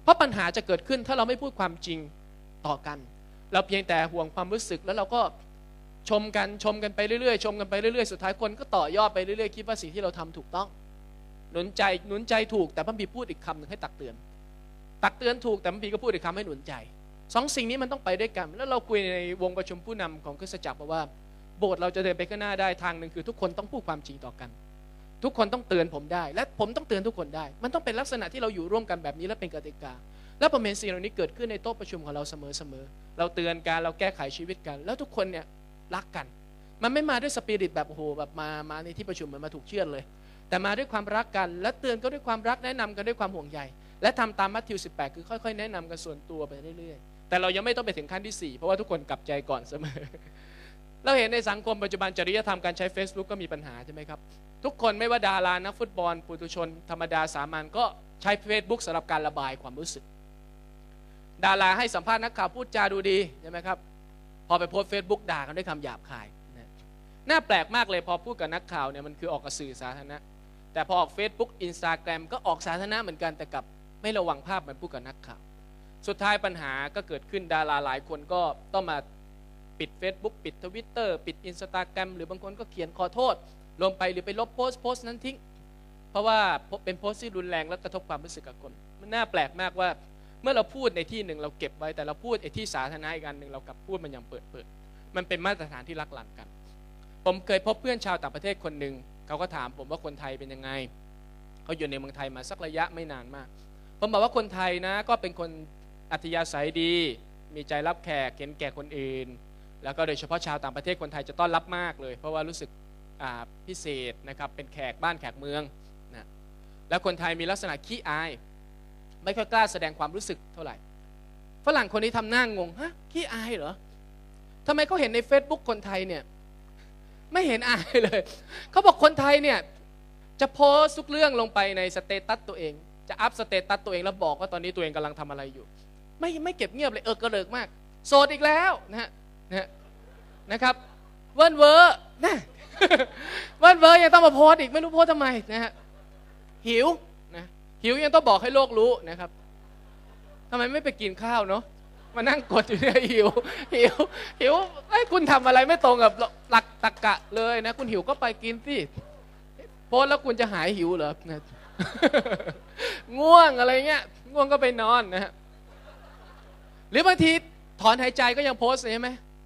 เพราะปัญหาจะเกิดขึ้นถ้าเราไม่พูดความจริงต่อกันเราเพียงแต่ห่วงความรู้สึกแล้วเราก็ชมกันชมกันไปเรื่อยๆชมกันไปเรื่อยๆสุดท้ายคนก็ต่อยอดไปเรื่อยๆคิดว่าสิ่งที่เราทำถูกต้องหนุนใจหนุนใจถูกแต่พระบีพูดอีกคำหนึ่งให้ตักเตือนตักเตือนถูกแต่พระบีก็พูดอีกคำให้หนุนใจสองสิ่งนี้มันต้องไปด้วยกันแล้วเราคุยในวงประชุมผู้นำของคริสตจักรบอกว่าโบสถ์เราจะเดินไปข้างหน้าได้ทางหนึ่งคือทุกคนต้องพูดความจริงต่อกันทุกคนต้องเตือนผมได้และผมต้องเตือนทุกคนได้มันต้องเป็นลักษณะที่เราอยู่ร่วมกันแบบนี้และเป็นกติกาและผมเห็นสิ่งเหล่านี้เกิดขึ้นในโต๊ะประชุมของเราเสมอๆเราเตือนกันเราแก้ไขชีวิตกันแล้วทุกคนเนี่ยรักกันมันไม่มาด้วยสปิริตแบบโอ้โหแบบมามาในที่ประชุมเหมือนมาถูกเชือดเลยแต่มาด้วยความรักกันและเตือนก็ด้วยความรักแนะนำกันด้วยความห่วงใยและทำตามมัทธิวสิบแปดคือค่อยๆแนะนำกันส่วนตัวไปเรื่อยๆแต่เรายังไม่ต้องไปถึงขั้นที่สี่เพราะว่าทุกคนกลับใจก่อนเสมอเราเห็นในสังคมปัจจุบันจริยธรรมการใช้ Facebook ก็มีปัญหาใช่ไหมครับทุกคนไม่ว่าดารานักฟุตบอลปุถุชนธรรมดาสามัญก็ใช้ Facebook สำหรับการระบายความรู้สึกดาราให้สัมภาษณ์นักข่าวพูดจาดูดีใช่ไหมครับพอไปโพสต์ Facebook ด่ากันด้วยคำหยาบคายนะน่าแปลกมากเลยพอพูดกับนักข่าวเนี่ยมันคือออกกับสื่อสาธารณะแต่พอออก Facebook Instagram ก็ออกสาธารณะเหมือนกันแต่กับไม่ระวังภาพมันพูดกับนักข่าวสุดท้ายปัญหาก็เกิดขึ้นดาราหลายคนก็ต้องมาปิด Facebook ปิด Twitter ปิด Instagram หรือบางคนก็เขียนขอโทษลงไปหรือไปลบโพสต์โพสต์นั้นทิ้งเพราะว่าเป็นโพสต์ที่รุนแรงและกระทบความรู้สึกกับคนมันน่าแปลกมากว่าเมื่อเราพูดในที่หนึ่งเราเก็บไว้แต่เราพูดไอ้ที่สาธารณะอีกอันหนึ่งเรากลับพูดมันอย่างเปิดเผยมันเป็นมาตรฐานที่ลักหลั่นกันผมเคยพบเพื่อนชาวต่างประเทศคนหนึ่งเขาก็ถามผมว่าคนไทยเป็นยังไงเขาอยู่ในเมืองไทยมาสักระยะไม่นานมากผมบอกว่าคนไทยนะก็เป็นคนอัธยาศัยดีมีใจรับแขกเห็นแก่คนอื่นแล้วก็โดยเฉพาะชาวต่างประเทศคนไทยจะต้อนรับมากเลยเพราะว่ารู้สึกพิเศษนะครับเป็นแขกบ้านแขกเมืองนะแล้วคนไทยมีลักษณะขี้อายไม่ค่อยกล้าแสดงความรู้สึกเท่าไหร่ฝรั่งคนนี้ทำหน้างงฮะขี้อายเหรอทำไมเขาเห็นใน Facebook คนไทยเนี่ยไม่เห็นอายเลยเขาบอกคนไทยเนี่ยจะโพสต์ทุกเรื่องลงไปในสเตตัสตัวเองจะอัพสเตตัสตัวเองแล้วบอกว่าตอนนี้ตัวเองกำลังทำอะไรอยู่ไม่ไม่เก็บเงียบเลยเออกระเลิกมากโสดอีกแล้วนะฮะนะนะครับเวิร์นเวอร์นะเวิร์นเวอร์ยังต้องมาโพสต์อีกไม่รู้โพสต์ทำไมนะฮะหิวนะหิวยังต้องบอกให้โลกรู้นะครับทำไมไม่ไปกินข้าวเนาะมานั่งกดอยู่เนี่ยหิวหิวหิวไอ้คุณทำอะไรไม่ตรงกับหลักตรรกะเลยนะคุณหิวก็ไปกินสิโพสต์แล้วคุณจะหายหิวเหรอนะง่วงอะไรเงี้ยง่วงก็ไปนอนนะฮะหรือบางทีถอนหายใจก็ยังโพสต์ใช่ไหม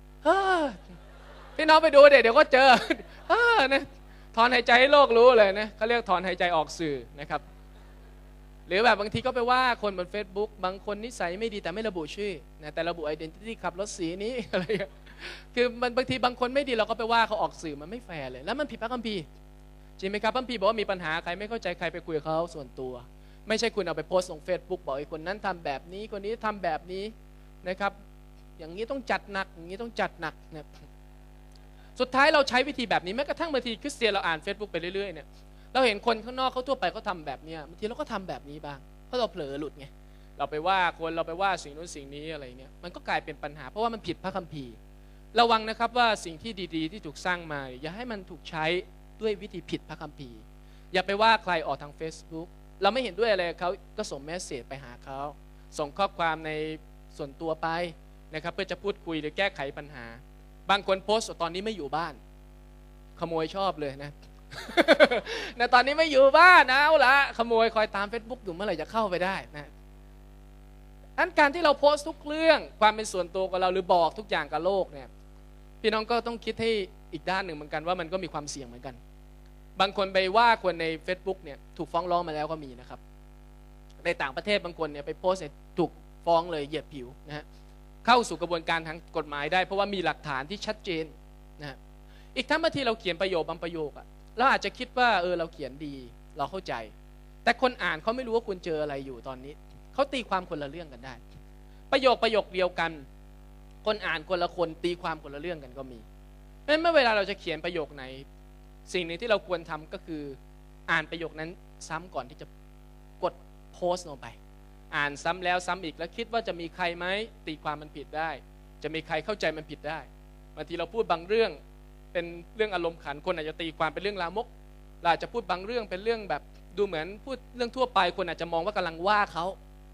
พี่น้องไปดูเดี๋ยวเดี๋ยวก็เจอนะถอนหายใจให้โลกรู้เลยนะเขาเรียกถอนหายใจออกสื่อนะครับหรือแบบบางทีก็ไปว่าคนบน Facebook บางคนนิสัยไม่ดีแต่ไม่ระบุชื่อนะแต่ระบุ identity ขับรถสีนี้อะไรคือมันบางทีบางคนไม่ดีเราก็ไปว่าเขาออกสื่อมันไม่แฟร์เลยแล้วมันผิดพระคัมภีร์จริงไหมครับพระคัมภีร์บอกว่ามีปัญหาใครไม่เข้าใจใครไปคุยกับเขาส่วนตัวไม่ใช่คุณเอาไปโพสต์ลง Facebook บอกไอ้คนนั้นทำแบบนี้คนนี้ทำแบบนี้นะครับอย่างนี้ต้องจัดหนักอย่างนี้ต้องจัดหนักนะสุดท้ายเราใช้วิธีแบบนี้แม้กระทั่งบางทีคริสเตียนเราอ่าน Facebook ไปเรื่อยๆเนี่ยเราเห็นคนข้างนอกเขาทั่วไปเขาทำแบบนี้บางทีเราก็ทำแบบนี้บ้างเพราะเราเผลอหลุดไงเราไปว่าคนเราไปว่าสิ่งนู้นสิ่งนี้อะไรเงี้ยมันก็กลายเป็นปัญหาเพราะว่ามันผิดพระคัมภีร์ระวังนะครับว่าสิ่งที่ดีๆที่ถูกสร้างมาอย่าให้มันถูกใช้ด้วยวิธีผิดพระคัมภีร์อย่าไปว่าใครออกทาง Facebook เราไม่เห็นด้วยอะไรเขาก็ส่งเมสเสจไปหาเขาส่งข้อความในส่วนตัวไปนะครับเพื่อจะพูดคุยหรือแก้ไขปัญหาบางคนโพสต์ตอนนี้ไม่อยู่บ้านขโมยชอบเลยนะนะตอนนี้ไม่อยู่บ้านเอาละขโมยคอยตาม Facebook อยู่เมื่อไหร่จะเข้าไปได้นะอันการที่เราโพสต์ทุกเรื่องความเป็นส่วนตัวของเราหรือบอกทุกอย่างกับโลกเนี่ยพี่น้องก็ต้องคิดให้อีกด้านหนึ่งเหมือนกันว่ามันก็มีความเสี่ยงเหมือนกันบางคนไปว่าคนใน Facebook เนี่ยถูกฟ้องร้องมาแล้วก็มีนะครับในต่างประเทศบางคนเนี่ยไปโพสต์ถูกฟ้องเลยเหยียดผิวนะฮะเข้าสู่กระบวนการทางกฎหมายได้เพราะว่ามีหลักฐานที่ชัดเจนนะฮะอีกทั้งบางทีเราเขียนประโยคบางประโยคอะเราอาจจะคิดว่าเออเราเขียนดีเราเข้าใจแต่คนอ่านเขาไม่รู้ว่าคุณเจออะไรอยู่ตอนนี้เขาตีความคนละเรื่องกันได้ประโยคประโยคเดียวกันคนอ่านคนละคนตีความคนละเรื่องกันก็มีเพราะฉะนั้นเมื่อเวลาเราจะเขียนประโยคไหนสิ่งหนึ่งที่เราควรทำก็คืออ่านประโยคนั้นซ้ำก่อนที่จะกดโพสต์ลงไปอ่านซ้ำแล้วซ้ำอีกแล้วคิดว่าจะมีใครไหมตีความมันผิดได้จะมีใครเข้าใจมันผิดได้บางทีเราพูดบางเรื่องเป็นเรื่องอารมณ์ขันคนอาจจะตีความเป็นเรื่องลามกเราอาจจะพูดบางเรื่องเป็นเรื่องแบบดูเหมือนพูดเรื่องทั่วไปคนอาจจะมองว่ากำลังว่าเขา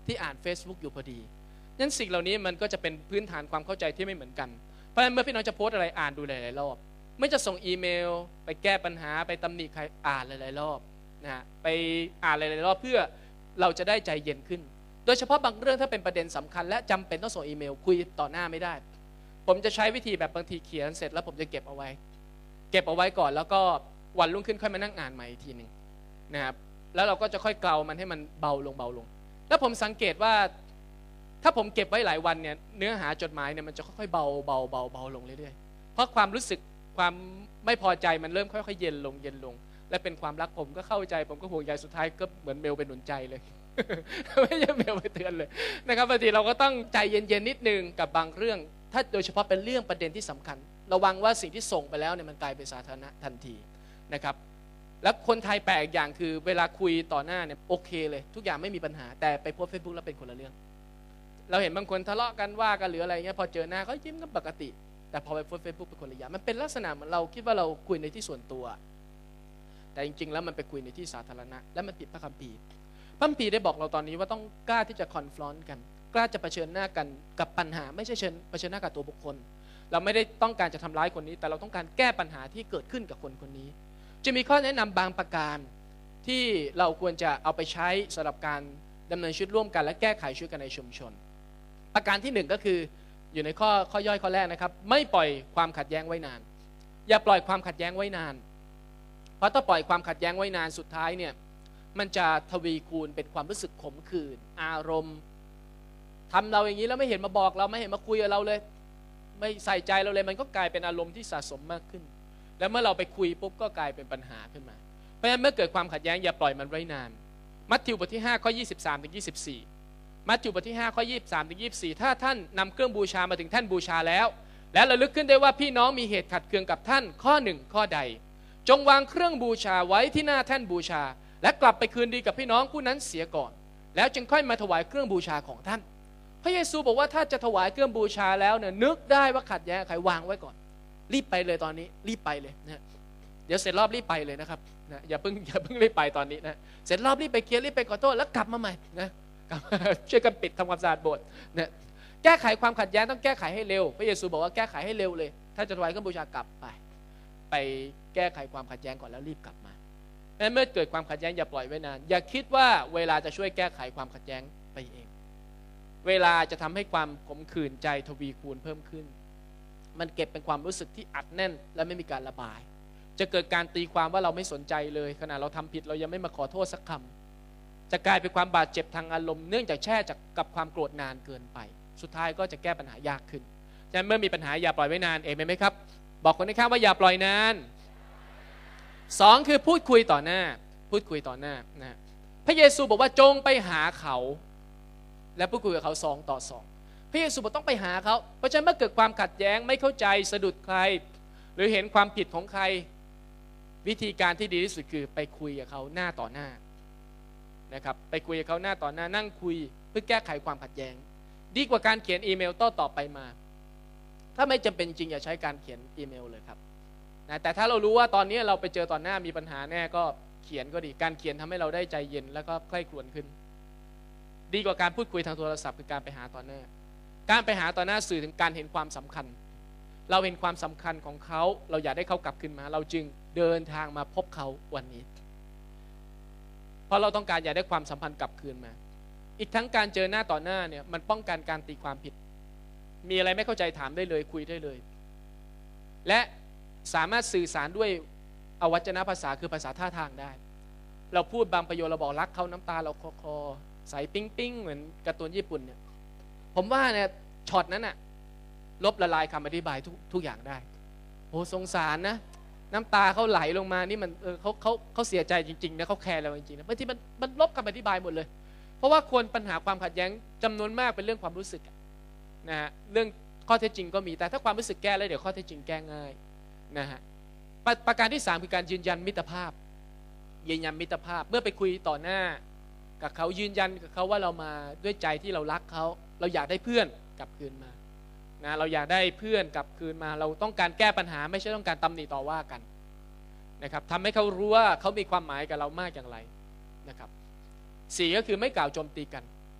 ที่อ่าน Facebook อยู่พอดีนั้นสิ่งเหล่านี้มันก็จะเป็นพื้นฐานความเข้าใจที่ไม่เหมือนกันเพราะฉะนั้นเมื่อพี่น้องจะโพสอะไรอ่านดูหลายๆรอบไม่จะส่งอีเมลไปแก้ปัญหาไปตำหนิใครอ่านหลายๆรอบนะฮะไปอ่านหลายๆรอบเพื่อเราจะได้ใจเย็นขึ้นโดยเฉพาะบางเรื่องถ้าเป็นประเด็นสำคัญและจำเป็นต้องส่งอีเมลคุยต่อหน้าไม่ได้ผมจะใช้วิธีแบบบางทีเขียนเสร็จแล้วผมจะเก็บเอาไว้เก็บเอาไว้ก่อนแล้วก็วันรุ่งขึ้นค่อยมานั่งอ่านใหม่อีกทีนึงนะครับแล้วเราก็จะค่อยเกลามันให้มันเบาลงเบาลงแล้วผมสังเกตว่าถ้าผมเก็บไว้หลายวันเนี่ยเนื้อหาจดหมายเนี่ยมันจะค่อยๆเบาเบาเบาเบาลงเรื่อยๆเพราะความรู้สึกความไม่พอใจมันเริ่มค่อยๆเย็นลงเย็นลงและเป็นความรักผมก็เข้าใจผมก็ห่วงใยสุดท้ายก็เหมือนเมลเป็นหนุนใจเลย ไม่ใช่เมลไปเตือนเลยนะครับบางทีเราก็ต้องใจเย็นๆนิดนึงกับบางเรื่องถ้าโดยเฉพาะเป็นเรื่องประเด็นที่สำคัญระวังว่าสิ่งที่ส่งไปแล้วเนี่ยมันกลายเป็นสาธารณะทันทีนะครับแล้วคนไทยแปลกอย่างคือเวลาคุยต่อหน้าเนี่ยโอเคเลยทุกอย่างไม่มีปัญหาแต่ไปโพสเฟซบุ๊กแล้วเป็นคนละเรื่องเราเห็นบางคนทะเลาะกันว่ากันหรืออะไรเงี้ยพอเจอหน้าเขายิ้มกันปกติแต่พอไปโพสเฟซบุ๊กเป็นคนละอย่างมันเป็นลักษณะเหมือนเราคิดว่าเราคุยในที่ส่วนตัวแต่จริงๆแล้วมันไปคุยในที่สาธารณะและมันผิดพระคัมภีร์พระคัมภีร์ได้บอกเราตอนนี้ว่าต้องกล้าที่จะคอนฟรอนต์กันกล้าจะเผชิญหน้ากันกับปัญหาไม่ใช่เชิญเผชิญหน้ากับตัวบุคคลเราไม่ได้ต้องการจะทำร้ายคนนี้แต่เราต้องการแก้ปัญหาที่เกิดขึ้นกับคนคนนี้จะมีข้อแนะนำบางประการที่เราควรจะเอาไปใช้สำหรับการดำเนินชีวิตร่วมกันและแก้ไขชีวิตกันในชุมชนประการที่หนึ่งก็คืออยู่ในข้อข้อย่อยข้อแรกนะครับไม่ปล่อยความขัดแย้งไว้นานอย่าปล่อยความขัดแย้งไว้นานเพราะถ้าปล่อยความขัดแย้งไว้นานสุดท้ายเนี่ยมันจะทวีคูณเป็นความรู้สึกขมขื่นอารมณ์ทำเราอย่างนี้แล้วไม่เห็นมาบอกเราไม่เห็นมาคุยกับเราเลยไม่ใส่ใจเราเลยมันก็กลายเป็นอารมณ์ที่สะสมมากขึ้นแล้วเมื่อเราไปคุยปุ๊บก็กลายเป็นปัญหาขึ้นมาเพราะฉะนั้นเมื่อเกิดความขัดแย้งอย่าปล่อยมันไว้นานมัทธิวบทที่ห้าข้อยี่สิบสามถึงยี่สิบสี่มัทธิวบทที่ห้าข้อยี่สิบสามถึงยี่สิบสี่ถ้าท่านนำเครื่องบูชามาถึงท่านบูชาแล้วและระลึกขึ้นได้ว่าพี่น้องมีเหตุขัดเคืองกับท่านข้อหนึ่งข้อใดจงวางเครื่องบูชาไว้ที่หน้าแท่นบูชาและกลับไปคืนดีกับพี่น้องผู้นั้นเสียก่อนแล้วจึงค่อยมาถวายเครื่องบูชาของท่านพระเยซูบอกว่าถ้าจะถวายเครื่องบูชาแล้วเนี่ยนึกได้ว่าขัดแย้งใครวางไว้ก่อนรีบไปเลยตอนนี้รีบไปเลยนะเดี๋ยวเสร็จรอบรีบไปเลยนะครับนะอย่าเพิ่งอย่าเพิ่งรีบไปตอนนี้นะเสร็จรอบรีบไปเคลียร์รีบไปขอโทษแล้วกลับมาใหม่นะช่วยกันปิดทำความสะอาดโบสถ์นะแก้ไขความขัดแย้งต้องแก้ไขให้เร็วพระเยซูบอกว่าแก้ไขให้เร็วเลยถ้าจะถวายเครื่องบูชากลับไปไปแก้ไขความขัดแย้งก่อนแล้วรีบกลับมาเมื่อเกิดความขัดแย้งอย่าปล่อยไว้นานอย่าคิดว่าเวลาจะช่วยแก้ไขความขัดแย้งไปเองเวลาจะทำให้ความขมขื่นใจทวีคูณเพิ่มขึ้นมันเก็บเป็นความรู้สึกที่อัดแน่นและไม่มีการระบายจะเกิดการตีความว่าเราไม่สนใจเลยขณะเราทำผิดเรายังไม่มาขอโทษสักคำจะกลายเป็นความบาดเจ็บทางอารมณ์เนื่องจากแช่จากกับความโกรธนานเกินไปสุดท้ายก็จะแก้ปัญหายากขึ้นฉะนั้นเมื่อมีปัญหาอย่าปล่อยไว้นานเองไหมครับบอกคนข้างๆว่าอย่าปล่อยนานสองคือพูดคุยต่อหน้าพูดคุยต่อหน้านะพระเยซูบอกว่าจงไปหาเขาและพูดคุยกับเขาสองต่อสองพระเยซูบอกต้องไปหาเขาเพราะฉะนั้นเมื่อเกิดความขัดแย้งไม่เข้าใจสะดุดใครหรือเห็นความผิดของใครวิธีการที่ดีที่สุดคือไปคุยกับเขาหน้าต่อหน้านะครับไปคุยกับเขาหน้าต่อหน้านั่งคุยเพื่อแก้ไขความขัดแย้งดีกว่าการเขียนอีเมลโต้ตอบไปมาถ้าไม่จำเป็นจริงอย่าใช้การเขียนอีเมลเลยครับนะแต่ถ้าเรารู้ว่าตอนนี้เราไปเจอตอนหน้ามีปัญหาแน่ก็เขียนก็ดีการเขียนทำให้เราได้ใจเย็นแล้วก็ใคร่ครวญขึ้นดีกว่าการพูดคุยทางโทรศัพท์คือการไปหาต่อหน้าการไปหาต่อหน้าสื่อถึงการเห็นความสำคัญเราเห็นความสำคัญของเขาเราอยากได้เขากลับคืนมาเราจึงเดินทางมาพบเขาวันนี้เพราะเราต้องการอยากได้ความสัมพันธ์กลับคืนมาอีกทั้งการเจอหน้าต่อหน้าเนี่ยมันป้องกันการตีความผิดมีอะไรไม่เข้าใจถามได้เลยคุยได้เลยและสามารถสื่อสารด้วยอวัจนภาษาคือภาษาท่าทางได้เราพูดบางประโยคเราบอกรักเขาน้ำตาเราคอคอใสปิ้งปิ้งเหมือนการ์ตูนญี่ปุ่นเนี่ยผมว่าเนี่ยช็อตนั้นน่ะลบละลายคำอธิบายทุกทุกอย่างได้โอ้สงสารนะน้ำตาเขาไหลลงมานี่มันเออเขาเขาเขาเสียใจจริงๆนะเขาแคร์เราจริงๆนะบางทีมันมันลบคำอธิบายหมดเลยเพราะว่าคนปัญหาความขัดแย้งจำนวนมากเป็นเรื่องความรู้สึกนะฮะเรื่องข้อเท็จจริงก็มีแต่ถ้าความรู้สึกแก้แล้วเดี๋ยวข้อเท็จจริงแก้ง่ายนะฮะประประการที่สามคือการยืนยันมิตรภาพยืนยันมิตรภาพเมื่อไปคุยต่อหน้ากับเขายืนยันกับเขาว่าเรามาด้วยใจที่เรารักเขาเราอยากได้เพื่อนกลับคืนมานะเราอยากได้เพื่อนกลับคืนมาเราต้องการแก้ปัญหาไม่ใช่ต้องการตำหนิต่อว่ากันนะครับทำให้เขารู้ว่าเขามีความหมายกับเรามากอย่างไรนะครับสี่ก็คือไม่กล่าวโจมตีกัน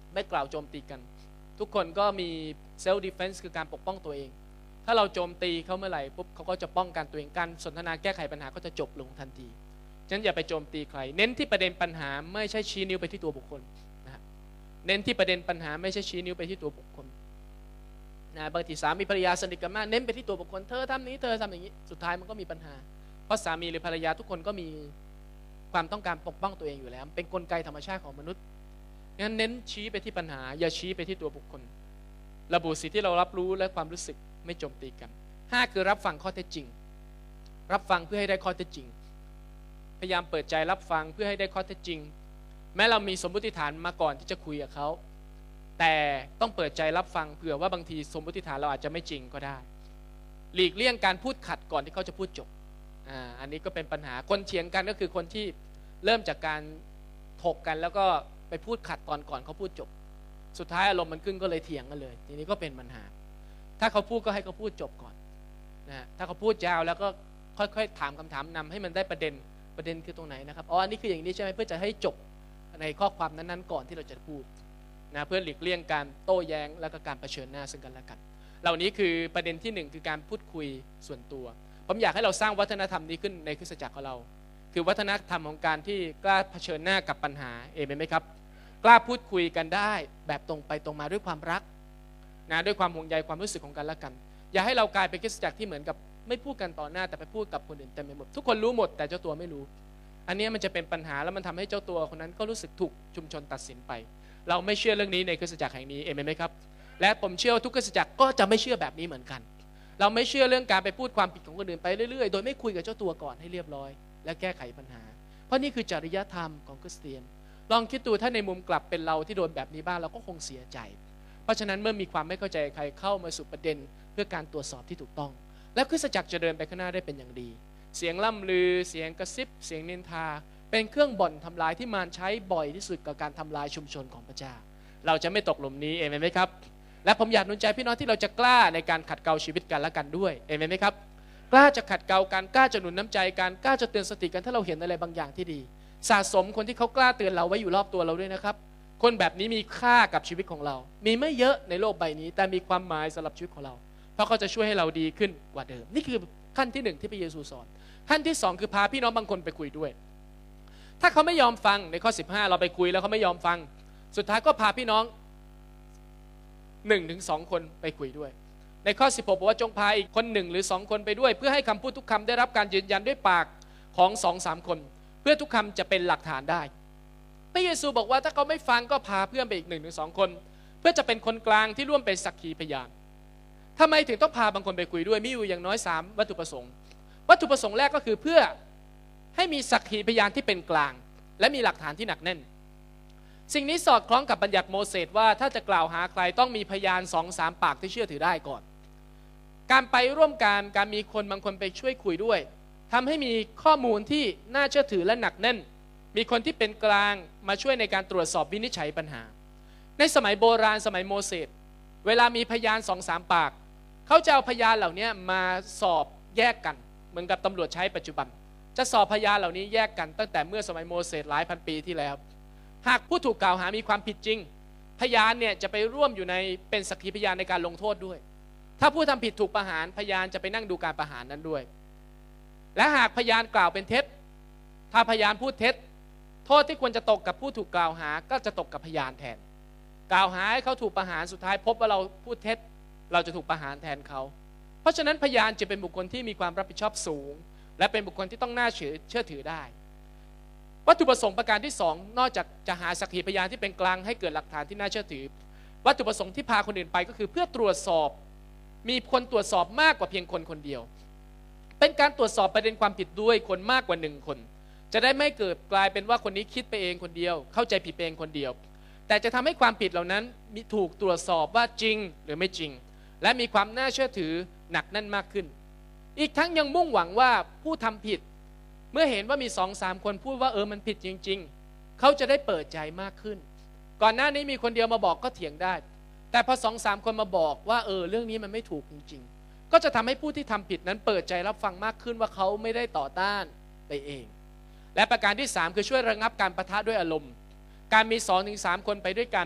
ไม่กล่าวโจมตีกันทุกคนก็มีเซลฟ์ดิเฟนซ์คือการปกป้องตัวเองถ้าเราโจมตีเขาเมื่อไหร่ปุ๊บเขาก็จะป้องกันตัวเองการสนทนาแก้ไขปัญหาก็จะจบลงทันทีฉะนั้นอย่าไปโจมตีใครเน้นที่ประเด็นปัญหาไม่ใช่ชี้นิ้วไปที่ตัวบุคคลนะเน้นที่ประเด็นปัญหาไม่ใช่ชี้นิ้วไปที่ตัวบุคคลนะบางทีสามีภรรยาสนิทกันมากเน้นไปที่ตัวบุคคลเธอทำนี้เธอทำอย่างนี้สุดท้ายมันก็มีปัญหาเพราะสามีหรือภรรยาทุกคนก็มีความต้องการปกป้องตัวเองอยู่แล้วเป็นกลไกธรรมชาติของมนุษย์งั้นเน้นชี้ไปที่ปัญหาอย่าชี้ไปที่ตัวบุคคลระบุสิ่งที่เรารับรู้และความรู้สึกไม่โจมตีกันห้าคือรับฟังข้อเท็จจริงรับฟังเพื่อให้ได้ข้อเท็จจริงพยายามเปิดใจรับฟังเพื่อให้ได้ข้อเท็จจริงแม้เรามีสมมติฐานมาก่อนที่จะคุยกับเขาแต่ต้องเปิดใจรับฟังเผื่อว่าบางทีสมมติฐานเราอาจจะไม่จริงก็ได้หลีกเลี่ยงการพูดขัดก่อนที่เขาจะพูดจบอ่าอันนี้ก็เป็นปัญหาคนเถียงกันก็คือคนที่เริ่มจากการถกกันแล้วก็ไปพูดขัดตอนก่อนเขาพูดจบสุดท้ายอารมณ์มันขึ้นก็เลยเถียงกันเลยทีนี้ก็เป็นปัญหาถ้าเขาพูดก็ให้เขาพูดจบก่อนนะถ้าเขาพูดยาวแล้วก็ค่อยๆถามคำถามนำให้มันได้ประเด็นประเด็นคือตรงไหนนะครับอ๋ออันนี้คืออย่างนี้ใช่ไหมเพื่อจะให้จบในข้อความนั้นๆก่อนที่เราจะพูดนะเพื่อหลีกเลี่ยงการโต้แย้งแล้วก็การเผชิญหน้าซึ่งกันและกันเหล่านี้คือประเด็นที่หนึ่งคือการพูดคุยส่วนตัวผมอยากให้เราสร้างวัฒนธรรมนี้ขึ้นในคริสตจักรของเราคือวัฒนธรรมของการที่กล้าเผชิญหน้ากับปัญหาเอเมนไหมครับกล้าพูดคุยกันได้แบบตรงไปตรงมาด้วยความรักนะด้วยความห่วงใยความรู้สึกของกันและกันอย่าให้เรากลายเป็นคริสตจักรที่เหมือนกับไม่พูดกันต่อหน้าแต่ไปพูดกับคนอื่นเต็มไปหมดทุกคนรู้หมดแต่เจ้าตัวไม่รู้อันนี้มันจะเป็นปัญหาแล้วมันทำให้เจ้าตัวคนนั้นก็รู้สึกถูกชุมชนตัดสินไปเราไม่เชื่อเรื่องนี้ในคริสตจักรแห่งนี้เอเมนไหมครับและผมเชื่อว่าทุกคริสตจักรก็จะไม่เชื่อแบบนี้เหมือนกันเราไม่เชื่อเรื่องการไปพูดความผิดของคนอื่นไปเรื่อยๆโดยไม่คุยกับเจ้าตัวก่อนให้เรียบร้อยและแก้ไขปัญหาเพราะนี่คือจริยธรรมของคริสเตียนลองคิดดูถ้าในมุมกลับเป็นเราที่โดนแบบนี้บ้างเราก็คงเสียใจเพราะฉะนั้นเมื่อมีความไม่เข้าใจใครเข้ามาสู่ประเด็นเพื่อการตรวจสอบที่ถูกต้องและคริสตจักรจะเดินไปข้างหน้าได้เป็นอย่างดีเสียงล่ำลือเสียงกระซิบเสียงนินทาเป็นเครื่องบ่อนทำลายที่มารใช้บ่อยที่สุดกับการทำลายชุมชนของพระเจ้าเราจะไม่ตกหลุมนี้เอเมนไหมครับและผมอยากหนุนใจพี่น้องที่เราจะกล้าในการขัดเกลาชีวิตกันและกันด้วยเอเมนไหมครับกล้าจะขัดเกลากันกล้าจะหนุนน้ำใจกันกล้าจะเตือนสติกันถ้าเราเห็นอะไรบางอย่างที่ดีสะสมคนที่เขากล้าเตือนเราไว้อยู่รอบตัวเราด้วยนะครับคนแบบนี้มีค่ากับชีวิตของเรามีไม่เยอะในโลกใบนี้แต่มีความหมายสำหรับชีวิตของเราเพราะเขาจะช่วยให้เราดีขึ้นกว่าเดิมนี่คือขั้นที่หนึ่งที่พระเยซูสอนขั้นที่สองคือพาพี่น้องบางคนไปคุยด้วยถ้าเขาไม่ยอมฟังในข้อสิบห้าเราไปคุยแล้วเขาไม่ยอมฟังสุดท้ายก็พาพี่น้องหนึ่งถึงสองคนไปคุยด้วยในข้อสิบหกบอกว่าจงพาอีกคนหนึ่งหรือสองคนไปด้วยเพื่อให้คำพูดทุกคำได้รับการยืนยันด้วยปากของสองสามคนเพื่อทุกคำจะเป็นหลักฐานได้พระเยซูบอกว่าถ้าเขาไม่ฟังก็พาเพื่อนไปอีกหนึ่งถึงสองคนเพื่อจะเป็นคนกลางที่ร่วมเป็นสักขีพยานทำไมถึงต้องพาบางคนไปคุยด้วยมีอยู่อย่างน้อยสามวัตถุประสงค์วัตถุประสงค์แรกก็คือเพื่อให้มีสักขีพยานที่เป็นกลางและมีหลักฐานที่หนักแน่นสิ่งนี้สอดคล้องกับบัญญัติโมเสสว่าถ้าจะกล่าวหาใครต้องมีพยานสองสามปากที่เชื่อถือได้ก่อนการไปร่วมกันการมีคนบางคนไปช่วยคุยด้วยทำให้มีข้อมูลที่น่าเชื่อถือและหนักแน่นมีคนที่เป็นกลางมาช่วยในการตรวจสอบวินิจฉัยปัญหาในสมัยโบราณสมัยโมเสสเวลามีพยานสองสามปากเขาจะเอาพยานเหล่านี้มาสอบแยกกันเหมือนกับตำรวจใช้ปัจจุบันจะสอบพยานเหล่านี้แยกกันตั้งแต่เมื่อสมัยโมเสสหลายพันปีที่แล้วหากผู้ถูกกล่าวหามีความผิดจริงพยานเนี่ยจะไปร่วมอยู่ในเป็นสักขีพยานในการลงโทษด้วยถ้าผู้ทำผิดถูกประหารพยานจะไปนั่งดูการประหารนั้นด้วยและหากพยานกล่าวเป็นเท็จถ้าพยานพูดเท็จโทษที่ควรจะตกกับผู้ถูกกล่าวหาก็จะตกกับพยานแทนกล่าวหาให้เขาถูกประหารสุดท้ายพบว่าเราพูดเท็จเราจะถูกประหารแทนเขาเพราะฉะนั้นพยานจะเป็นบุคคลที่มีความรับผิดชอบสูงและเป็นบุคคลที่ต้องน่าเชื่อถือได้วัตถุประสงค์ประการที่สองนอกจากจะหาสักขีพยานที่เป็นกลางให้เกิดหลักฐานที่น่าเชื่อถือวัตถุประสงค์ที่พาคนอื่นไปก็คือเพื่อตรวจสอบมีคนตรวจสอบมากกว่าเพียงคนคนเดียวเป็นการตรวจสอบประเด็นความผิดด้วยคนมากกว่าหนึ่งคนจะได้ไม่เกิดกลายเป็นว่าคนนี้คิดไปเองคนเดียวเข้าใจผิดไปเองคนเดียวแต่จะทำให้ความผิดเหล่านั้นมีถูกตรวจสอบว่าจริงหรือไม่จริงและมีความน่าเชื่อถือหนักแน่นมากขึ้นอีกทั้งยังมุ่งหวังว่าผู้ทำผิดเมื่อเห็นว่ามีสองสามคนพูดว่าเออมันผิดจริงๆเขาจะได้เปิดใจมากขึ้นก่อนหน้านี้มีคนเดียวมาบอกก็เถียงได้แต่พอสองสามคนมาบอกว่าเออเรื่องนี้มันไม่ถูกจริงๆก็จะทำให้ผู้ที่ทำผิดนั้นเปิดใจรับฟังมากขึ้นว่าเขาไม่ได้ต่อต้านไปเองและประการที่สามคือช่วยระงับการปะทะด้วยอารมณ์การมีสองถึงสามคนไปด้วยกัน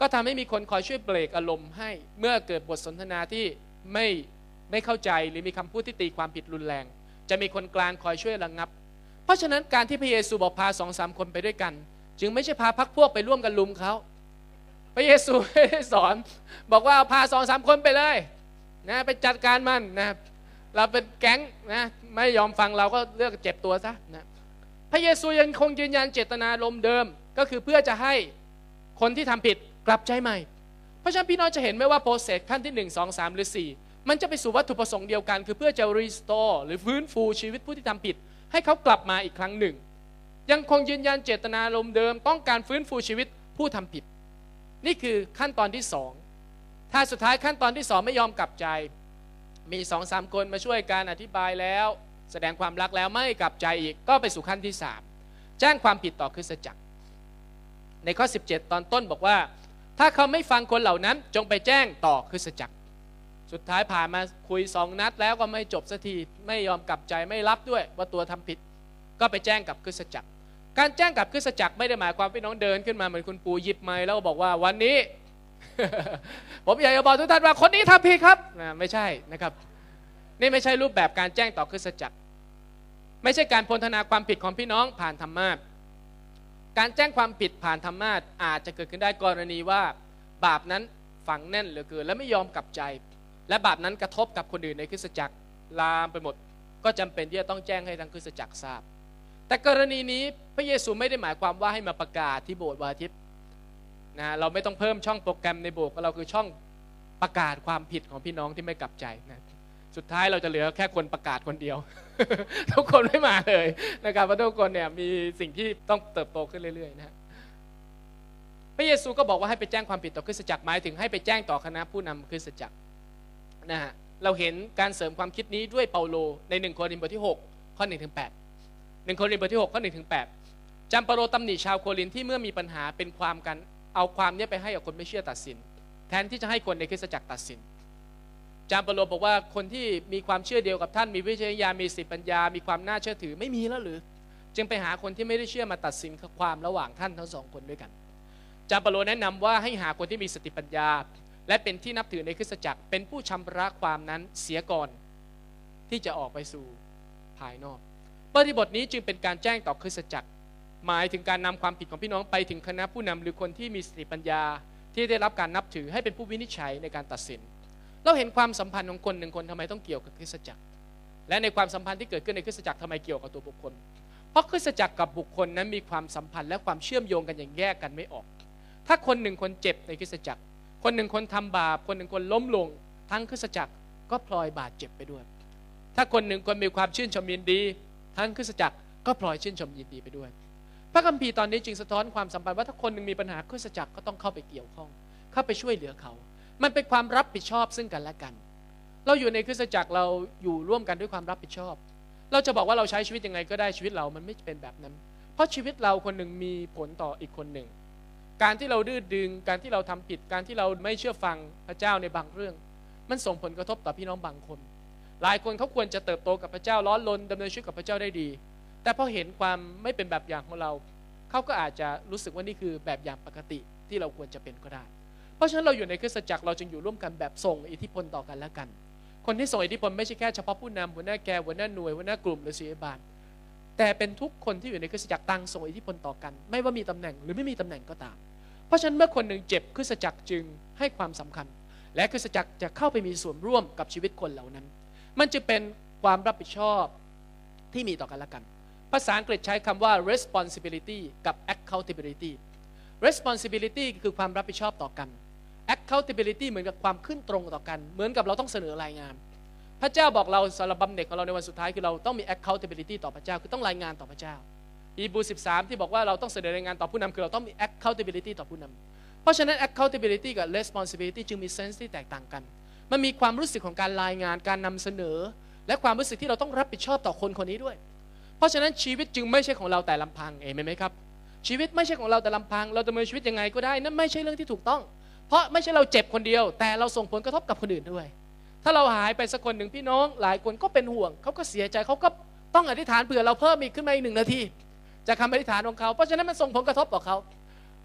ก็ทำให้มีคนคอยช่วยเบรกอารมณ์ให้เมื่อเกิดบทสนทนาที่ไม่ไม่เข้าใจหรือมีคำพูดที่ตีความผิดรุนแรงจะมีคนกลางคอยช่วยระงับเพราะฉะนั้นการที่พระเยซูบอกพาสองสามคนไปด้วยกันจึงไม่ใช่พาพักพวกไปร่วมกันลุมเขาพระเยซูไม่ได้สอนบอกว่าพาสองสามคนไปเลยนะไปจัดการมันนะเราเป็นแก๊งนะไม่ยอมฟังเราก็เลือกเจ็บตัวซะนะพระเยซูยังคงยืนยันเจตนารมณ์เดิมก็คือเพื่อจะให้คนที่ทำผิดกลับใจใหม่เพราะฉะนั้นพี่น้องจะเห็นไหมว่าโปรเซสขั้นที่หนึ่ง สอง สามหรือสี่มันจะไปสู่วัตถุประสงค์เดียวกันคือเพื่อจะ restore หรือฟื้นฟูชีวิตผู้ที่ทำผิดให้เขากลับมาอีกครั้งหนึ่งยังคงยืนยันเจตนารมณ์เดิมต้องการฟื้นฟูชีวิตผู้ทำผิดนี่คือขั้นตอนที่สองถ้าสุดท้ายขั้นตอนที่สองไม่ยอมกลับใจมีสองสามคนมาช่วยการอธิบายแล้วแสดงความรักแล้วไม่กลับใจอีกก็ไปสู่ขั้นที่สามแจ้งความผิดต่อคริสตจักรในข้อสิบเจ็ดตอนต้นบอกว่าถ้าเขาไม่ฟังคนเหล่านั้นจงไปแจ้งต่อคริสตจักรสุดท้ายผ่านมาคุยสองนัดแล้วก็ไม่จบสักทีไม่ยอมกลับใจไม่รับด้วยว่าตัวทำผิดก็ไปแจ้งกับคริสตจักรการแจ้งกับคริสตจักรไม่ได้หมายความพี่น้องเดินขึ้นมาเหมือนคุณปู่หยิบไม้แล้วก็บอกว่าวันนี้ ผมอยากจะบอกทุกท่านว่าคนนี้ทำผิดครับนะไม่ใช่นะครับนี่ไม่ใช่รูปแบบการแจ้งต่อคริสตจักรไม่ใช่การพรรณนาความผิดของพี่น้องผ่านธรรมาสน์การแจ้งความผิดผ่านธรรมาสน์อาจจะเกิดขึ้นได้กรณีว่าบาปนั้นฝังแน่นเหลือเกินและไม่ยอมกลับใจและบาปนั้นกระทบกับคนอื่นในคริสตจักรลามไปหมดก็จำเป็นที่จะต้องแจ้งให้ทางคริสตจักรทราบแต่กรณีนี้พระเยซูไม่ได้หมายความว่าให้มาประกาศที่โบสถ์วันอาทิตย์นะเราไม่ต้องเพิ่มช่องโปรแกรมในโบสถ์เราคือช่องประกาศความผิดของพี่น้องที่ไม่กลับใจนะสุดท้ายเราจะเหลือแค่คนประกาศคนเดียว ทุกคนไม่มาเลยนะครับเพราะทุกคนเนี่ยมีสิ่งที่ต้องเติบโตขึ้นเรื่อยๆนะพระเยซูก็บอกว่าให้ไปแจ้งความผิดต่อคริสตจักรหมายถึงให้ไปแจ้งต่อคณะผู้นำคริสตจักรนะฮะเราเห็นการเสริมความคิดนี้ด้วยเปาโลในหนึ่งโครินธ์บทที่หกข้อหนึ่งถึงแปดหนึ่งโครินธ์บทที่หกข้อหนึ่งถึงแปดจำเปาโลตำหนิชาวโครินธ์ที่เมื่อมีปัญหาเป็นความกันเอาความนี้ไปให้กับคนไม่เชื่อตัดสินแทนที่จะให้คนในคริสตจักรตัดสินจามเปาโลบอกว่าคนที่มีความเชื่อเดียวกับท่านมีวิชญาณมีสติปัญญามีความน่าเชื่อถือไม่มีแล้วหรือจึงไปหาคนที่ไม่ได้เชื่อมาตัดสินความระหว่างท่านทั้งสองคนด้วยกันจามเปาโลแนะนำว่าให้หาคนที่มีสติปัญญาและเป็นที่นับถือในคริสตจักรเป็นผู้ชำระความนั้นเสียก่อนที่จะออกไปสู่ภายนอกบริบทนี้จึงเป็นการแจ้งต่อคริสตจักรหมายถึงการนำความผิดของพี่น้องไปถึงคณะผู้นำหรือคนที่มีสติปัญญาที่ได้รับการนับถือให้เป็นผู้วินิจฉัยในการตัดสินเราเห็นความสัมพันธ์ของคนหนึ่งคนทำไมต้องเกี่ยวกับคริสตจักรและในความสัมพันธ์ที่เกิดขึ้นในคริสตจักรทำไมเกี่ยวกับตัวบุคคลเพราะคริสตจักรกับบุคคลนั้นมีความสัมพันธ์และความเชื่อมโยงกันอย่างแยกกันไม่ออกถ้าคนหนึ่งคนเจ็บในคริสตจักรคนหนึ่งคนทำบาปคนหนึ่งคนล้มลงทั้งคริสตจักรก็พลอยบาดเจ็บไปด้วยถ้าคนหนึ่งคนมีความชื่นชมยินดีทั้งคริสตจักรก็พลอยชื่นชมยินดีไปด้วยพระคัมภีร์ตอนนี้จึงสะท้อนความสัมพันธ์ว่าถ้าคนหนึ่งมีปัญหาคริสตจักรก็ต้องเข้าไปเกี่ยวข้องเข้าไปช่วยเหลือเขามันเป็นความรับผิดชอบซึ่งกันและกันเราอยู่ในคริสตจักรเราอยู่ร่วมกันด้วยความรับผิดชอบเราจะบอกว่าเราใช้ชีวิตยังไงก็ได้ชีวิตเรามันไม่เป็นแบบนั้นเพราะชีวิตเราคนหนึ่งมีผลต่ออีกคนหนึ่งการที่เราดื้อดึงการที่เราทำผิดการที่เราไม่เชื่อฟังพระเจ้าในบางเรื่องมันส่งผลกระทบต่อพี่น้องบางคนหลายคนเขาควรจะเติบโตกับพระเจ้าร้อนรนดำเนินชีวิตกับพระเจ้าได้ดีแต่พอเห็นความไม่เป็นแบบอย่างของเราเขาก็อาจจะรู้สึกว่านี่คือแบบอย่างปกติที่เราควรจะเป็นก็ได้เพราะฉะนั้นเราอยู่ในคริสตจักรเราจึงอยู่ร่วมกันแบบส่งอิทธิพลต่อกันและกันคนที่ส่งอิทธิพลไม่ใช่แค่เฉพาะผู้นำหัวหน้าแกหัวหน้าหน่วยหัวหน้ากลุ่มหรือศิษยาบาลแต่เป็นทุกคนที่อยู่ในคริสตจักรต่างส่งอิทธิพลต่อกันไม่ว่ามีตำแหน่งหรือไม่มีตำแหน่งก็ตามเพราะฉะนั้นเมื่อคนหนึ่งเจ็บคริสตจักรจึงให้ความสำคัญและคริสตจักรจะเข้าไปมีส่วนร่วมกับชีวิตคนเหล่านั้นมันจะเป็นความรับผิดชอบที่มีต่อกันและกันภาษาอังกฤษใช้คำว่า responsibility กับ accountability responsibility คือความรับผิดชอบต่อกัน accountability เหมือนกับความขึ้นตรงต่อกันเหมือนกับเราต้องเสนอรายงานพระเจ้าบอกเราสำหรับบำเหน็จของเราในวันสุดท้ายคือเราต้องมี accountability ต่อพระเจ้าคือต้องรายงานต่อพระเจ้าฮีบรูสิบสามที่บอกว่าเราต้องเสนอรายงานต่อผู้นำคือเราต้องมี accountability ต่อผู้นำเพราะฉะนั้น accountability กับ responsibility จึงมี sense ที่แตกต่างกันมันมีความรู้สึกของการรายงานการนำเสนอและความรู้สึกที่เราต้องรับผิดชอบต่อคนคนนี้ด้วยเพราะฉะนั้นชีวิตจึงไม่ใช่ของเราแต่ลำพังเองไหมครับชีวิตไม่ใช่ของเราแต่ลำพังเราดำเนินชีวิตยังไงก็ได้นั่นไม่ใช่เรื่องที่ถูกต้องเพราะไม่ใช่เราเจ็บคนเดียวแต่เราส่งผลกระทบกับคนอื่นด้วยถ้าเราหายไปสักคนหนึ่งพี่น้องหลายคนก็เป็นห่วงเขาก็เสียใจเขาก็ต้องอธิษฐานเผื่อเราเพิ่มอีกขึ้นมาอีกหนึ่งนาทีจากคำอธิษฐานของเขาเพราะฉะนั้นมันส่งผลกระทบต่อเขา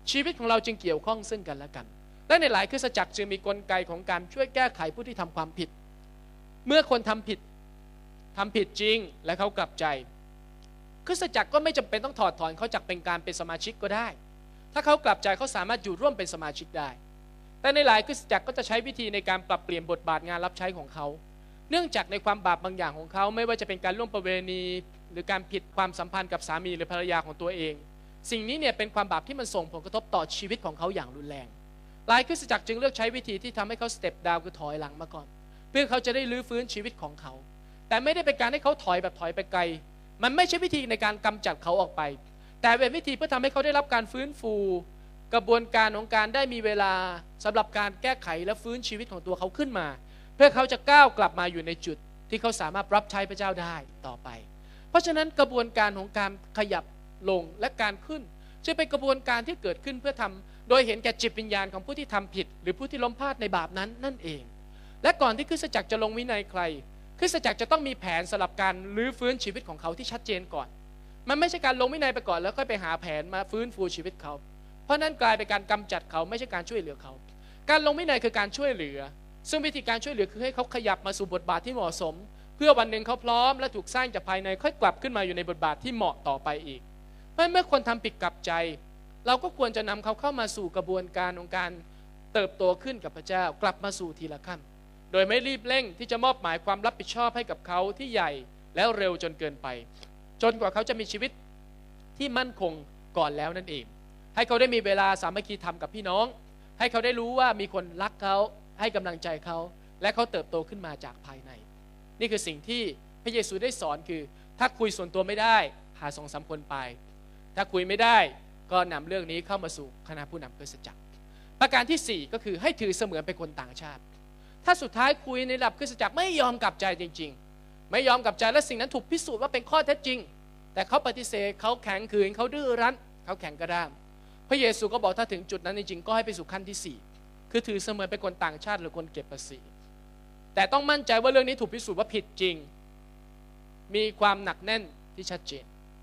ชีวิตของเราจึงเกี่ยวข้องซึ่งกันและกันและในหลายคริสตจักรจึงมีกลไกของการช่วยแก้ไขผู้ที่ทำความผิดเมื่อคนทำผิดทำผิดจริงและเขากลับใจคริสตจักรก็ไม่จำเป็นต้องถอดถอนเขาจากเป็นการเป็นสมาชิกก็ได้ถ้าเขากลับใจเขาสามารถอยู่ร่วมเป็นสมาชิกได้แต่ในหลายคริสตจักรก็จะใช้วิธีในการปรับเปลี่ยนบทบาทงานรับใช้ของเขาเนื่องจากในความบาปบางอย่างของเขาไม่ว่าจะเป็นการล่วงประเวณีหรือการผิดความสัมพันธ์กับสามีหรือภรรยาของตัวเองสิ่งนี้เนี่ยเป็นความบาปที่มันส่งผลกระทบต่อชีวิตของเขาอย่างรุนแรงหลายคริสตจักรจึงเลือกใช้วิธีที่ทำให้เขาสเต็ปดาวคือถอยหลังมาก่อนเพื่อเขาจะได้รื้อฟื้นชีวิตของเขาแต่ไม่ได้เป็นการให้เขาถอยแบบถอยไปไกลมันไม่ใช่วิธีในการกำจัดเขาออกไปแต่เป็นวิธีเพื่อทำให้เขาได้รับการฟื้นฟูกระบวนการของการได้มีเวลาสำหรับการแก้ไขและฟื้นชีวิตของตัวเขาขึ้นมาเพื่อเขาจะก้าวกลับมาอยู่ในจุดที่เขาสามารถรับใช้พระเจ้าได้ต่อไปเพราะฉะนั้นกระบวนการของการขยับลงและการขึ้นจะเป็นกระบวนการที่เกิดขึ้นเพื่อทำโดยเห็นแก่จิตวิญญาณของผู้ที่ทำผิดหรือผู้ที่ล้มพลาดในบาปนั้นนั่นเองและก่อนที่คริสตจักรจะลงวินัยใครคริสตจักรจะต้องมีแผนสำหรับการรื้อฟื้นชีวิตของเขาที่ชัดเจนก่อนมันไม่ใช่การลงวินัยไปก่อนแล้วค่อยไปหาแผนมาฟื้นฟูชีวิตเขาเพราะนั้นกลายเป็นการกำจัดเขาไม่ใช่การช่วยเหลือเขาการลงวินัยคือการช่วยเหลือซึ่งวิธีการช่วยเหลือคือให้เขาขยับมาสู่บทบาทที่เหมาะสมเพื่อวันหนึ่งเขาพร้อมและถูกสร้างจากภายในค่อยกลับขึ้นมาอยู่ในบทบาทที่เหมาะต่อไปอีกเพราะเมื่อคนทำผิดกลับใจเราก็ควรจะนำเขาเข้ามาสู่กระบวนการของการเติบโตขึ้นกับพระเจ้ากลับมาสู่ทีละขั้นโดยไม่รีบเร่งที่จะมอบหมายความรับผิดชอบให้กับเขาที่ใหญ่แล้วเร็วจนเกินไปจนกว่าเขาจะมีชีวิตที่มั่นคงก่อนแล้วนั่นเองให้เขาได้มีเวลาสามัคคีธรรมกับพี่น้องให้เขาได้รู้ว่ามีคนรักเขาให้กำลังใจเขาและเขาเติบโตขึ้นมาจากภายในนี่คือสิ่งที่พระเยซูได้สอนคือถ้าคุยส่วนตัวไม่ได้หาสองสามคนไปถ้าคุยไม่ได้ก็นำเรื่องนี้เข้ามาสู่คณะผู้นำคริสตจักรประการที่สี่ก็คือให้ถือเสมือนเป็นคนต่างชาติถ้าสุดท้ายคุยในระดับคริสตจักรไม่ยอมกลับใจจริงๆไม่ยอมกลับใจและสิ่งนั้นถูกพิสูจน์ว่าเป็นข้อเท็จจริงแต่เขาปฏิเสธเขาแข็งขืนเขาดื้อรั้นเขาแข็งกระด้างพระเยซูก็บอกถ้าถึงจุดนั้นจริงๆก็ให้ไปสู่ขั้นที่สี่คือถือเสมือนเป็นคนต่างชาติหรือคนเก็บภาษีแต่ต้องมั่นใจว่าเรื่องนี้ถูกพิสูจน์ว่าผิดจริงมีความหนักแน่นที่ชัดเจน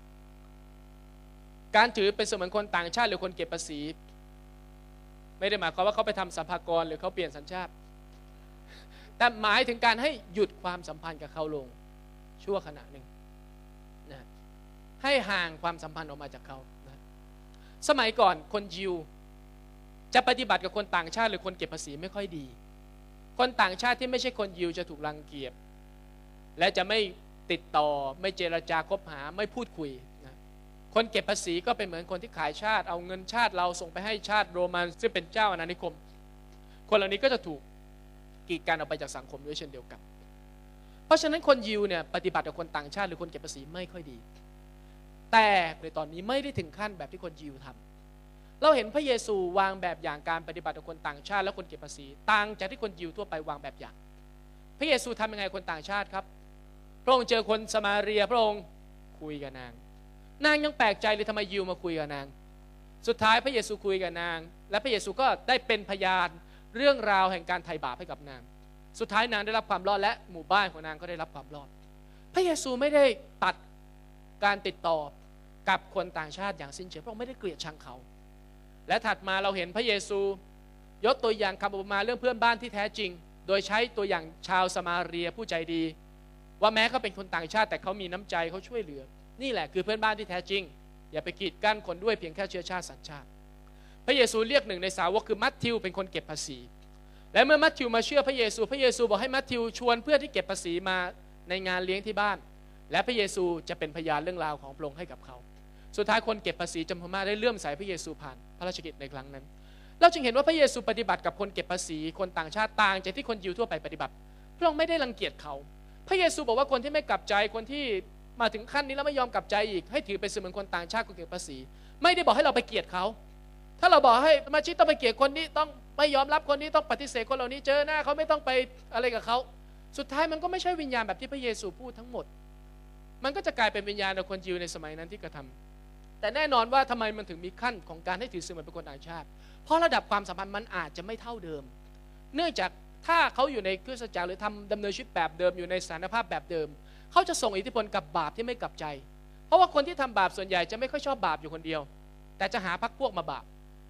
การถือเป็นเสมือนคนต่างชาติหรือคนเก็บภาษีไม่ได้หมายความว่าเขาไปทำสัมภากรหรือเขาเปลี่ยนสัญชาติแต่หมายถึงการให้หยุดความสัมพันธ์กับเขาลงชั่วขณะหนึ่งนะให้ห่างความสัมพันธ์ออกมาจากเขานะสมัยก่อนคนยิวจะปฏิบัติกับคนต่างชาติหรือคนเก็บภาษีไม่ค่อยดีคนต่างชาติที่ไม่ใช่คนยิวจะถูกรังเกียจและจะไม่ติดต่อไม่เจรจาคบหาไม่พูดคุยนะคนเก็บภาษีก็เป็นเหมือนคนที่ขายชาติเอาเงินชาติเราส่งไปให้ชาติโรมันซึ่งเป็นเจ้าอาณานิคมคนเหล่านี้ก็จะถูกกีดกันออกไปจากสังคมด้วยเช่นเดียวกันเพราะฉะนั้นคนยิวเนี่ยปฏิบัติกับคนต่างชาติหรือคนเก็บภาษีไม่ค่อยดีแต่ในตอนนี้ไม่ได้ถึงขั้นแบบที่คนยิวทำเราเห็นพระเยซูวางแบบอย่างการปฏิบัติกับคนต่างชาติและคนเก็บภาษีต่างจากที่คนยิวทั่วไปวางแบบอย่างพระเยซูทำยังไงคนต่างชาติครับพระองค์เจอคนสมาเรียพระองค์คุยกับนางนางยังแปลกใจเลยทำไมยิวมาคุยกับนางสุดท้ายพระเยซูคุยกับนางและพระเยซูก็ได้เป็นพยานเรื่องราวแห่งการไถ่บาปให้กับนางสุดท้ายนางได้รับความรอดและหมู่บ้านของนางก็ได้รับความรอดพระเยซูไม่ได้ตัดการติดต่อกับคนต่างชาติอย่างสิ้นเชิงพระองค์ไม่ได้เกลียดชังเขาและถัดมาเราเห็นพระเยซูยกตัวอย่างคำอุปมาเรื่องเพื่อนบ้านที่แท้จริงโดยใช้ตัวอย่างชาวสมาเรียผู้ใจดีว่าแม้เขาเป็นคนต่างชาติแต่เขามีน้ำใจเขาช่วยเหลือนี่แหละคือเพื่อนบ้านที่แท้จริงอย่าไปกีดกั้นคนด้วยเพียงแค่เชื้อชาติสัญชาติพระเยซูเรียกหนึ่งในสาวกคือมัทธิวเป็นคนเก็บภาษีและเมื่อมัทธิวมาเชื่อพระเยซูพระเยซูบอกให้มัทธิวชวนเพื่อนที่เก็บภาษีมาในงานเลี้ยงที่บ้านและพระเยซูจะเป็นพยานเรื่องราวของพระองค์ให้กับเขาสุดท้ายคนเก็บภาษีจำนวนมากได้เลื่อมใสพระเยซูผ่านพระราชกิจในครั้งนั้นเราจึงเห็นว่าพระเยซูปฏิบัติกับคนเก็บภาษีคนต่างชาติต่างจากที่คนยิวทั่วไปปฏิบัติพระองค์ไม่ได้รังเกียจเขาพระเยซูบอกว่าคนที่ไม่กลับใจคนที่มาถึงขั้นนี้แล้วไม่ยอมกลับใจอีกให้ถือเป็นเสมือนคนต่างชาติคนเก็บภาษีไม่ได้บอกให้เราไปเกลียดเขาถ้าเราบอกให้สมาชิกต้องไปเกลียดคนนี้ต้องไม่ยอมรับคนนี้ต้องปฏิเสธคนเหล่านี้เจอหน้าเขาไม่ต้องไปอะไรกับเขาสุดท้ายมันก็ไม่ใช่วิญญาณแบบที่พระเยซูพูดทั้งหมดมันก็จะกลายเป็นวิญญาณของคนยิวในสมัยนั้นที่กระทำแต่แน่นอนว่าทำไมมันถึงมีขั้นของการให้ถือเสมือนเป็นคนต่างชาติเพราะระดับความสัมพันธ์มันอาจจะไม่เท่าเดิมเนื่องจากถ้าเขาอยู่ในคริสตจักรหรือทำดำเนินชีวิตแบบเดิมอยู่ในสถานภาพแบบเดิมเขาจะส่งอิทธิพลกับบาปที่ไม่กลับใจเพราะว่าคนที่ทำบาปส่วนใหญ่จะไม่ค่อยชอบบาปอยู่คนเดียวแต่จะหาพรรคพวกมาบาป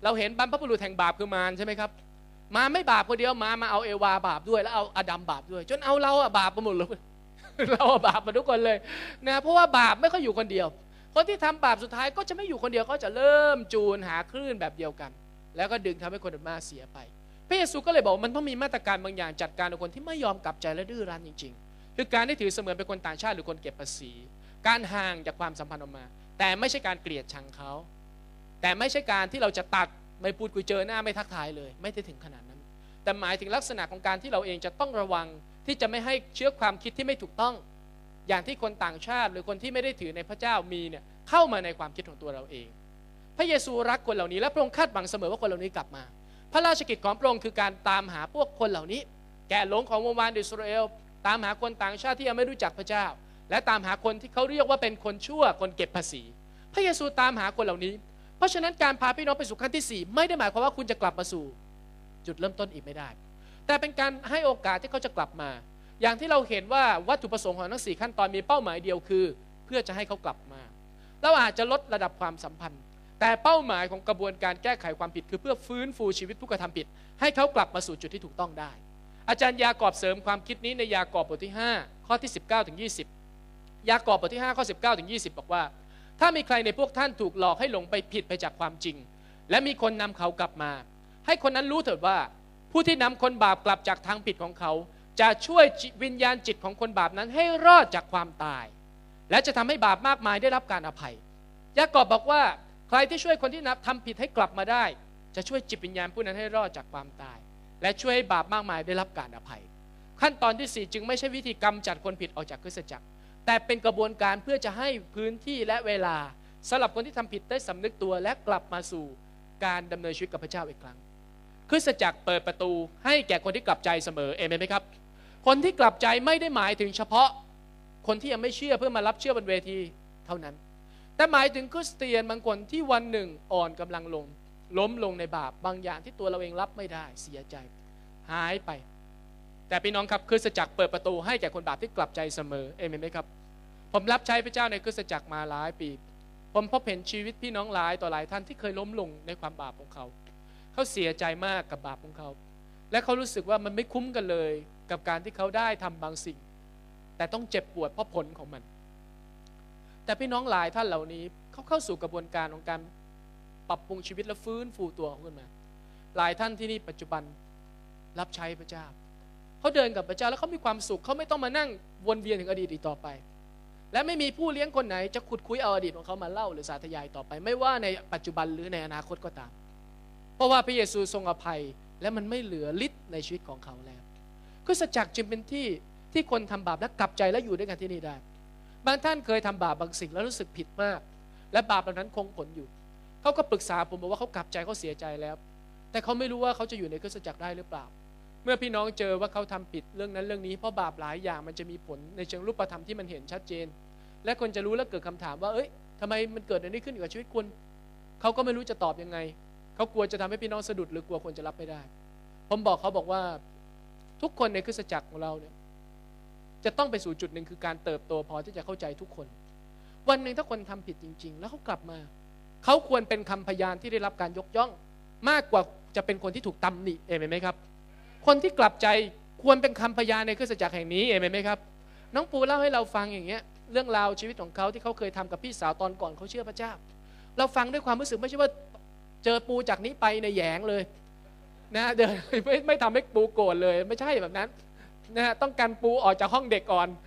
เราเห็นบรรพบุรุษแห่งบาปคือมารใช่ไหมครับมาไม่บาปคนเดียวมามาเอาเอวาบาปด้วยแล้วเอาอาดัมบาปด้วยจนเอาเราอะบาปไปหมดเลยเราอะบาปมาทุกคนเลยนะเพราะว่าบาปไม่ค่อยอยู่คนเดียวคนที่ทำบาปสุดท้ายก็จะไม่อยู่คนเดียวเขาจะเริ่มจูนหาคลื่นแบบเดียวกันแล้วก็ดึงทำให้คนอื่นมาเสียไปพระเยซูก็เลยบอกมันต้องมีมาตรการบางอย่างจัดการกับคนที่ไม่ยอมกลับใจและดื้อรั้นจริงๆคือการที่ถือเสมือนเป็นคนต่างชาติหรือคนเก็บภาษีการห่างจากความสัมพันธ์ออกมาแต่ไม่ใช่การเกลียดชังเขาแต่ไม่ใช่การที่เราจะตัดไม่พูดคุยเจอหน้าไม่ทักทายเลยไม่ได้ถึงขนาดนั้นแต่หมายถึงลักษณะของการที่เราเองจะต้องระวังที่จะไม่ให้เชื้อความคิดที่ไม่ถูกต้องอย่างที่คนต่างชาติหรือคนที่ไม่ได้ถือในพระเจ้ามีเนี่ยเข้ามาในความคิดของตัวเราเองพระเยซูรักคนเหล่านี้และพระองค์คาดหวังเสมอว่าคนเหล่านี้กลับมาพระราชกิจของพระองค์คือการตามหาพวกคนเหล่านี้แกะหลงของวงวานอิสราเอลตามหาคนต่างชาติที่ยังไม่รู้จักพระเจ้าและตามหาคนที่เขาเรียกว่าเป็นคนชั่วคนเก็บภาษีพระเยซูตามหาคนเหล่านี้เพราะฉะนั้นการพาพี่น้องไปสู่ขั้นที่สี่ไม่ได้หมายความว่าคุณจะกลับมาสู่จุดเริ่มต้นอีกไม่ได้แต่เป็นการให้โอกาสที่เขาจะกลับมาอย่างที่เราเห็นว่าวัตถุประสงค์ของทั้งสี่ขั้นตอนมีเป้าหมายเดียวคือเพื่อจะให้เขากลับมาเราอาจจะลดระดับความสัมพันธ์แต่เป้าหมายของกระบวนการแก้ไขความผิดคือเพื่อฟื้นฟูชีวิตผู้กระทำผิดให้เขากลับมาสู่จุดที่ถูกต้องได้อาจารย์ยากอบเสริมความคิดนี้ในยากอบบทที่ห้าข้อที่สิบเก้าถึงยี่สิบยากอบบทที่ห้าข้อสิบเก้าถึงยี่สิบบอกว่าถ้ามีใครในพวกท่านถูกหลอกให้หลงไปผิดไปจากความจริงและมีคนนำเขากลับมาให้คนนั้นรู้เถิดว่าผู้ที่นำคนบาปกลับจากทางผิดของเขาจะช่วยวิญญาณจิตของคนบาปนั้นให้รอดจากความตายและจะทำให้บาปมากมายได้รับการอภัยยากอบบอกว่าใครที่ช่วยคนที่ทำผิดให้กลับมาได้จะช่วยจิตวิญญาณผู้นั้นให้รอดจากความตายและช่วยให้บาปมากมายได้รับการอภัยขั้นตอนที่สี่จึงไม่ใช่วิธีกำจัดคนผิดออกจากคริสตจักรแต่เป็นกระบวนการเพื่อจะให้พื้นที่และเวลาสำหรับคนที่ทำผิดได้สำนึกตัวและกลับมาสู่การดำเนินชีวิตกับพระเจ้าอีกครั้งคริสตจักรเปิดประตูให้แก่คนที่กลับใจเสมอเอเมนไหมครับคนที่กลับใจไม่ได้หมายถึงเฉพาะคนที่ยังไม่เชื่อเพื่อมารับเชื่อบนเวทีเท่านั้นแต่หมายถึงคริสเตียนบางคนที่วันหนึ่งอ่อนกำลังลงล้มลงในบาปบางอย่างที่ตัวเราเองรับไม่ได้เสียใจหายไปแต่พี่น้องครับคริสตจักรเปิดประตูให้แก่คนบาปที่กลับใจเสมอเอเมนไหมครับผมรับใช้พระเจ้าในคริสตจักรมาหลายปีผมพบเห็นชีวิตพี่น้องหลายต่อหลายท่านที่เคยล้มลงในความบาปของเขาเขาเสียใจมากกับบาปของเขาและเขารู้สึกว่ามันไม่คุ้มกันเลยกับการที่เขาได้ทำบางสิ่งแต่ต้องเจ็บปวดเพราะผลของมันแต่พี่น้องหลายท่านเหล่านี้เขาเข้าสู่กระบวนการของการปรับปรุงชีวิตและฟื้นฟูตัวเขาขึ้นมาหลายท่านที่นี่ปัจจุบันรับใช้พระเจ้าเขาเดินกับพระเจ้าแล้วเขามีความสุขเขาไม่ต้องมานั่งวนเวียนถึงอดีตอีกต่อไปและไม่มีผู้เลี้ยงคนไหนจะขุดคุยเอาอดีตของเขามาเล่าหรือสาธยายต่อไปไม่ว่าในปัจจุบันหรือในอนาคตก็ตามเพราะว่าพระเยซูทรงอภัยและมันไม่เหลือฤทธิ์ในชีวิตของเขาแล้วคริสตจักรจึงเป็นที่ที่คนทำบาปและกลับใจและอยู่ด้วยกันที่นี่ได้บางท่านเคยทำบาปบางสิ่งแล้วรู้สึกผิดมากและบาปเหล่านั้นคงผลอยู่เขาก็ปรึกษาผมบอกว่าเขากลับใจเขาเสียใจแล้วแต่เขาไม่รู้ว่าเขาจะอยู่ในคริสตจักรได้หรือเปล่าเมื่อพี่น้องเจอว่าเขาทำผิดเรื่องนั้นเรื่องนี้เพราะบาปหลายอย่างมันจะมีผลในเชิงรูปธรรมที่มันเห็นชัดเจนและคนจะรู้และเกิดคำถามว่าเอ้ยทำไมมันเกิดอะไรขึ้นกับชีวิตคุณเขาก็ไม่รู้จะตอบยังไงเขากลัวจะทำให้พี่น้องสะดุดหรือกลัวคนจะรับไม่ได้ผมบอกเขาบอกว่าทุกคนในคริสตจักรของเราเนี่ยจะต้องไปสู่จุดหนึ่งคือการเติบโตพอที่จะเข้าใจทุกคนวันหนึ่งถ้าคนทำผิดจริงๆแล้วเขากลับมาเขาควรเป็นคำพยานที่ได้รับการยกย่องมากกว่าจะเป็นคนที่ถูกตำหนิเอเมนไหมครับคนที่กลับใจควรเป็นคำพยานในคริสตจักรแห่งนี้เอเมนไหมครับน้องปูเล่าให้เราฟังอย่างเงี้ยเรื่องราวชีวิตของเขาที่เขาเคยทำกับพี่สาวตอนก่อนเขาเชื่อพระเจ้าเราฟังด้วยความรู้สึกไม่ใช่ว่าเจอปูจากนี้ไปในแหยงเลยนะเดินไม่ไม่ทำให้ปูโกรธเลยไม่ใช่แบบนั้นนะฮะต้องการปูออกจากห้องเด็กก่อน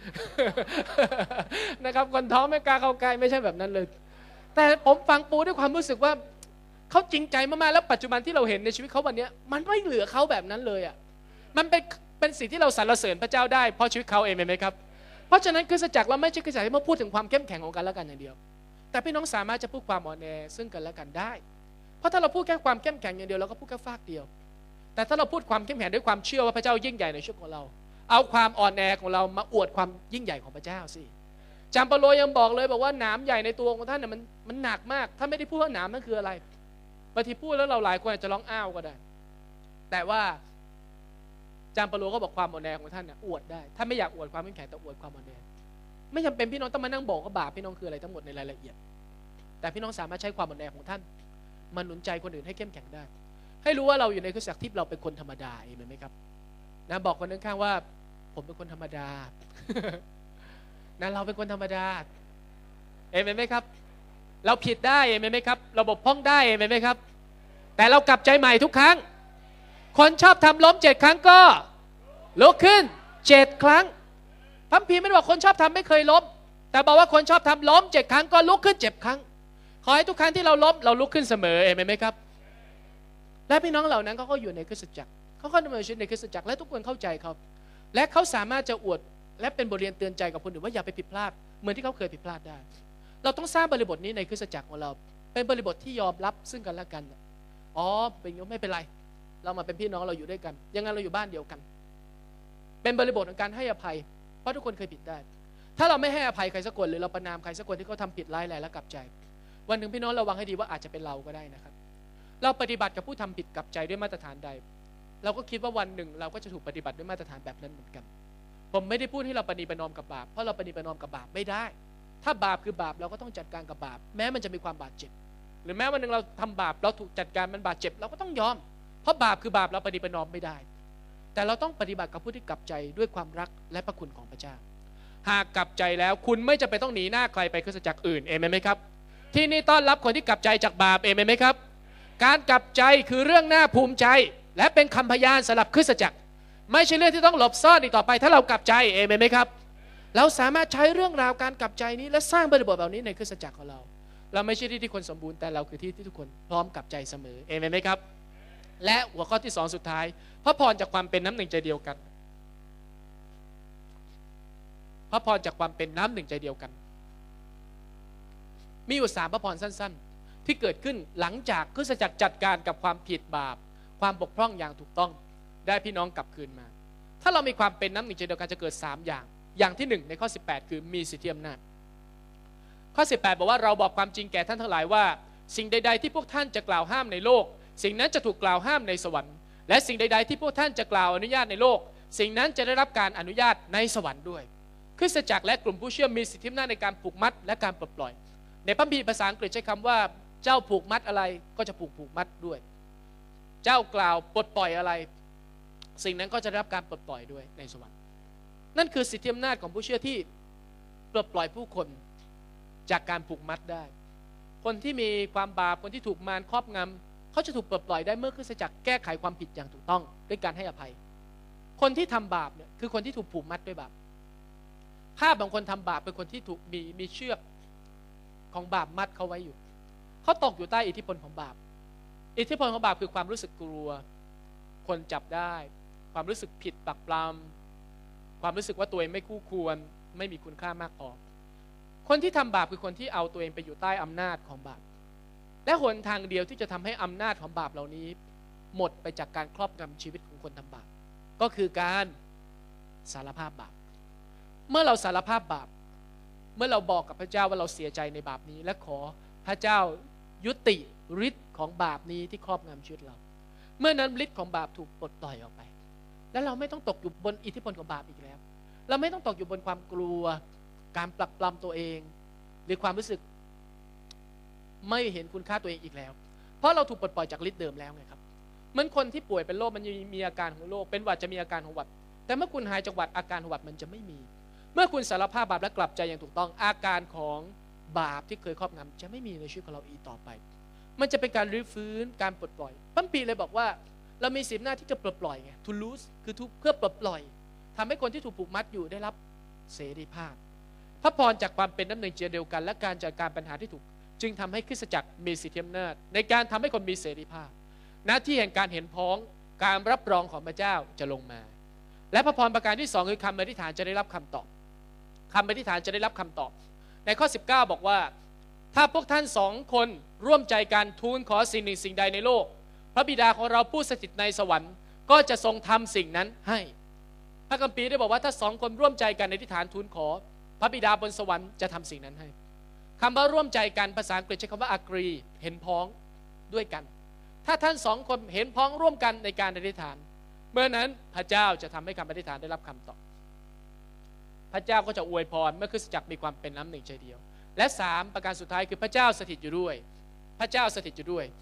นะครับคนท้องไม่กล้าเข้าใกล้ไม่ใช่แบบนั้นเลยแต่ผมฟังปูด้วยความรู้สึกว่าเขาจริงใจมากๆแล้วปัจจุบันที่เราเห็นในชีวิตเขาวันนี้มันไม่เหลือเขาแบบนั้นเลยอ่ะมันเป็นเป็นสิ่งที่เราสรรเสริญพระเจ้าได้เพราะชีวิตเขาเองไหมครับเพราะฉะนั้นคริสตจักรเราไม่ใช่คริสตจักรที่มาพูดถึงความเข้มแข็งของกันและกันอย่างเดียวแต่พี่น้องสามารถจะพูดความอ่อนแอซึ่งกันและกันได้เพราะถ้าเราพูดแค่ความเข้มแข็งอย่างเดียวเราก็พูดแค่ฝากเดียวแต่ถ้าเราพูดความเข้มแข็งด้วยความเชื่อว่าพระเจ้ายิ่งใหญ่ในชีวิตของเราเอาความอ่อนแอของเรามาอวดความยิ่งใหญ่ของพระเจ้าสิจามเปโลยังบอกเลยบอกว่าหนามใหญ่ในตัวของท่านเนี่ยมันมันหนักมากถ้าไม่ได้พูดว่าหนามนั่นคืออะไรบางทีพูดแล้วเราหลายคนอาจจะร้องอ้าวก็ได้แต่ว่าจามเปโลก็บอกความอ่อนแอของท่านเนี่ยอวดได้ถ้าไม่อยากอวดความเข้มแข็งแต่อวดความอ่อนแอไม่จำเป็นพี่น้องต้องมานั่งบอกว่าบาปพี่น้องคืออะไรทั้งหมดในรายละเอียดแต่พี่น้องสามารถใช้ความอ่อนแอของท่านมาหนุนใจคนอื่นให้เข้มแข็งได้ให้รู้ว่าเราอยู่ในคริสตจักรที่เราเป็นคนธรรมดาเองไหมครับนะบอกคนข้างๆว่าผมเป็นคนธรรมดา นะเราเป็นคนธรรมดาเองไหมครับเราผิดได้เองไหมครับเราบกพร่องได้เองไหมครับแต่เรากลับใจใหม่ทุกครั้งคนชอบทำล้มเจ็ดครั้งก็ลุกขึ้นเจ็ดครั้งพระคัมภีร์ไม่ได้บอกคนชอบทำไม่เคยล้มแต่บอกว่าคนชอบทำล้มเจ็ดครั้งก็ลุกขึ้นเจ็ดครั้งขอให้ทุกครั้งที่เราล้มเราลุกขึ้นเสมอเองไหมครับและพี่น้องเหล่านั้นเขาก็อยู่ในคริสตจักรเขาก็ดำเนินชีวิตในคริสตจักรและทุกคนเข้าใจเขาและเขาสามารถจะอวดและเป็นบทเรียนเตือนใจกับคนอื่นว่าอย่าไปผิดพลาดเหมือนที่เขาเคยผิดพลาดได้เราต้องสร้างบริบทนี้ในคริสตจักรของเราเป็นบริบทที่ยอมรับซึ่งกันและกันอ๋อเป็นอย่างนี้ไม่เป็นไรเรามาเป็นพี่น้องเราอยู่ด้วยกันยังไงเราอยู่บ้านเดียวกันเป็นบริบทของการให้อภัยเพราะทุกคนเคยผิดได้ถ้าเราไม่ให้อภัยใครสักคนหรือเราประนามใครสักคนที่เขาทำผิดร้ายแรงและกลับใจวันหนึ่งพี่น้องระวังให้ดีว่าอาจจะเป็นเราก็ได้นะครับเราปฏิบัติกับผู้ทำผิดกลับใจด้วยมาตรฐานใดเราก็คิดว่าวันหนึ่งเราก็จะถูกปฏิบัติด้วยมาตรฐานแบบนั้นเหมือนกันผมไม่ได้พูดให้เราปฏิบัติประนอมกับบาปเพราะเราปฏิบัติประนอมกับบาปไม่ได้ถ้าบาปคือบาปเราก็ต้องจัดการกับบาปแม้มันจะมีความบาดเจ็บหรือแม้วันหนึ่งเราทำบาปเราถูกจัดการมันบาดเจ็บเราก็ต้องยอมเพราะบาปคือบาปเราปฏิบัติประนอมไม่ได้แต่เราต้องปฏิบัติกับผู้ที่กลับใจด้วยความรักและพระคุณของพระเจ้าหากกลับใจแล้วคุณไม่จะไปต้องหนีหน้าใครไปคริสตจักรอื่นเอเมนไหมครับที่นี่ต้อนรับคนที่กลับใจจากบาปเอเมนไหมครับการกลับใจคือเรื่องน่าภูมิใจและเป็นคำพยานสำหรับคริสตจักรไม่ใช่เรื่องที่ต้องหลบซ่อนอีกต่อไปถ้าเรากลับใจเอเมนไหมครับเราสามารถใช้เรื่องราวการกลับใจนี้และสร้างบริบทแบบนี้ในคริสตจักรของเราเราไม่ใช่ที่ที่คนสมบูรณ์แต่เราคือที่ที่ทุกคนพร้อมกลับใจเสมอเอเมนไหมครับและหัวข้อที่สองสุดท้ายพระพรจากความเป็นน้ำหนึ่งใจเดียวกันพระพรจากความเป็นน้ำหนึ่งใจเดียวกันมีอยู่สามพระพรสั้นๆที่เกิดขึ้นหลังจากคริสตจักรจัดการกับความผิดบาปความบกพร่องอย่างถูกต้องได้พี่น้องกลับคืนมาถ้าเรามีความเป็นน้ำหนึ่งใจเดียวกันจะเกิดสามอย่างอย่างที่หนึ่งในข้อสิบแปดคือมีสิทธิอำนาจข้อสิบแปดบอกว่าเราบอกความจริงแก่ท่านทั้งหลายว่าสิ่งใดๆที่พวกท่านจะกล่าวห้ามในโลกสิ่งนั้นจะถูกกล่าวห้ามในสวรรค์และสิ่งใดๆที่พวกท่านจะกล่าวอนุญาตในโลกสิ่งนั้นจะได้รับการอนุญาตในสวรรค์ด้วยคริสตจักรและกลุ่มผู้เชื่อมีสิทธิอำนาจในการผูกมัดและการปลดปล่อยในพระคัมภีร์ภาษาอังกฤษใช้คำว่าเจ้าผูกมัดอะไรก็จะผูกผูกมัดด้วยเจ้ากล่าวปลดปล่อยอะไรสิ่งนั้นก็จะได้รับการปลดปล่อยด้วยในสวรรค์นั่นคือสิทธิอำนาจของผู้เชื่อที่ปลดปล่อยผู้คนจากการผูกมัดได้คนที่มีความบาปคนที่ถูกมารครอบงำเขาจะถูกปลดปล่อยได้เมื่อคริสตจักรแก้ไขความผิดอย่างถูกต้องด้วยการให้อภัยคนที่ทำบาปเนี่ยคือคนที่ถูกผูกมัดด้วยบาปภาพบางคนทำบาปเป็นคนที่ถูกมีมีเชือกของบาปมัดเขาไว้อยู่เขาตกอยู่ใต้อิทธิพลของบาปอิทธิพลของบาปคือความรู้สึกกลัวคนจับได้ความรู้สึกผิดปักปรำความรู้สึกว่าตัวเองไม่คู่ควรไม่มีคุณค่ามากพอคนที่ทำบาปคือคนที่เอาตัวเองไปอยู่ใต้อำนาจของบาปและหนทางเดียวที่จะทำให้อำนาจของบาปเหล่านี้หมดไปจากการครอบงำชีวิตของคนทำบาปก็คือการสารภาพบาปเมื่อเราสารภาพบาปเมื่อเราบอกกับพระเจ้าว่าเราเสียใจในบาปนี้และขอพระเจ้ายุติฤทธิ์ของบาปนี้ที่ครอบงำชีวิตเราเมื่อนั้นฤทธิ์ของบาปถูกปลดปล่อยออกไปและเราไม่ต้องตกอยู่บนอิทธิพลของบาปอีกแล้วเราไม่ต้องตกอยู่บนความกลัวการปลักปลำตัวเองหรือความรู้สึกไม่เห็นคุณค่าตัวเองอีกแล้วเพราะเราถูกปลดปล่อยจากฤทธิ์เดิมแล้วไงครับเหมือนคนที่ป่วยเป็นโรคมันมีอาการของโรคเป็นหวัดจะมีอาการของหวัดแต่เมื่อคุณหายจากหวัดอาการของหวัดมันจะไม่มีเมื่อคุณสารภาพบาปและกลับใจอย่างถูกต้องอาการของบาปที่เคยครอบงำจะไม่มีในชีวิตของเราอีกต่อไปมันจะเป็นการรื้อฟื้นการปลดปล่อยพระคัมภีร์เลยบอกว่าเรามีสิทธิหน้าที่จะปลดปล่อยไง to loose คือเพื่อปลดปล่อยทำให้คนที่ถูกผูกมัดอยู่ได้รับเสรีภาพพระพรจากความเป็นน้ำหนึ่งใจเดียวกันและการจัดการปัญหาที่ถูกจึงทำให้คริสตจักรมีสิทธิอำนาจในการทำให้คนมีเสรีภาพหน้าที่แห่งการเห็นพ้องการรับรองของพระเจ้าจะลงมาและพระพรประการที่สองคือคำอธิษฐานจะได้รับคำตอบคำอธิษฐานจะได้รับคำตอบในข้อสิบเก้าบอกว่าถ้าพวกท่านสองคนร่วมใจกันทูลขอสิ่งหนึ่งสิ่งใดในโลกพระบิดาของเราผู้สถิตในสวรรค์ก็จะทรงทำสิ่งนั้นให้พระคัมภีร์ได้บอกว่าถ้าสองคนร่วมใจกันในอธิษฐานทูลขอพระบิดาบนสวรรค์จะทำสิ่งนั้นให้คำว่าร่วมใจกันภาษาอังกฤษใช้คำว่า agree เห็นพ้องด้วยกันถ้าท่านสองคนเห็นพ้องร่วมกันในการอธิษฐานเมื่อนั้นพระเจ้าจะทำให้คำอธิษฐานได้รับคำตอบพระเจ้าก็จะอวยพรเมื่อคริสตจักรมีความเป็นน้ำหนึ่งใจเดียวและสามประการสุดท้ายคือพระเจ้าสถิตอยู่ด้วยพระเจ้าสถิตอยู่ด้วย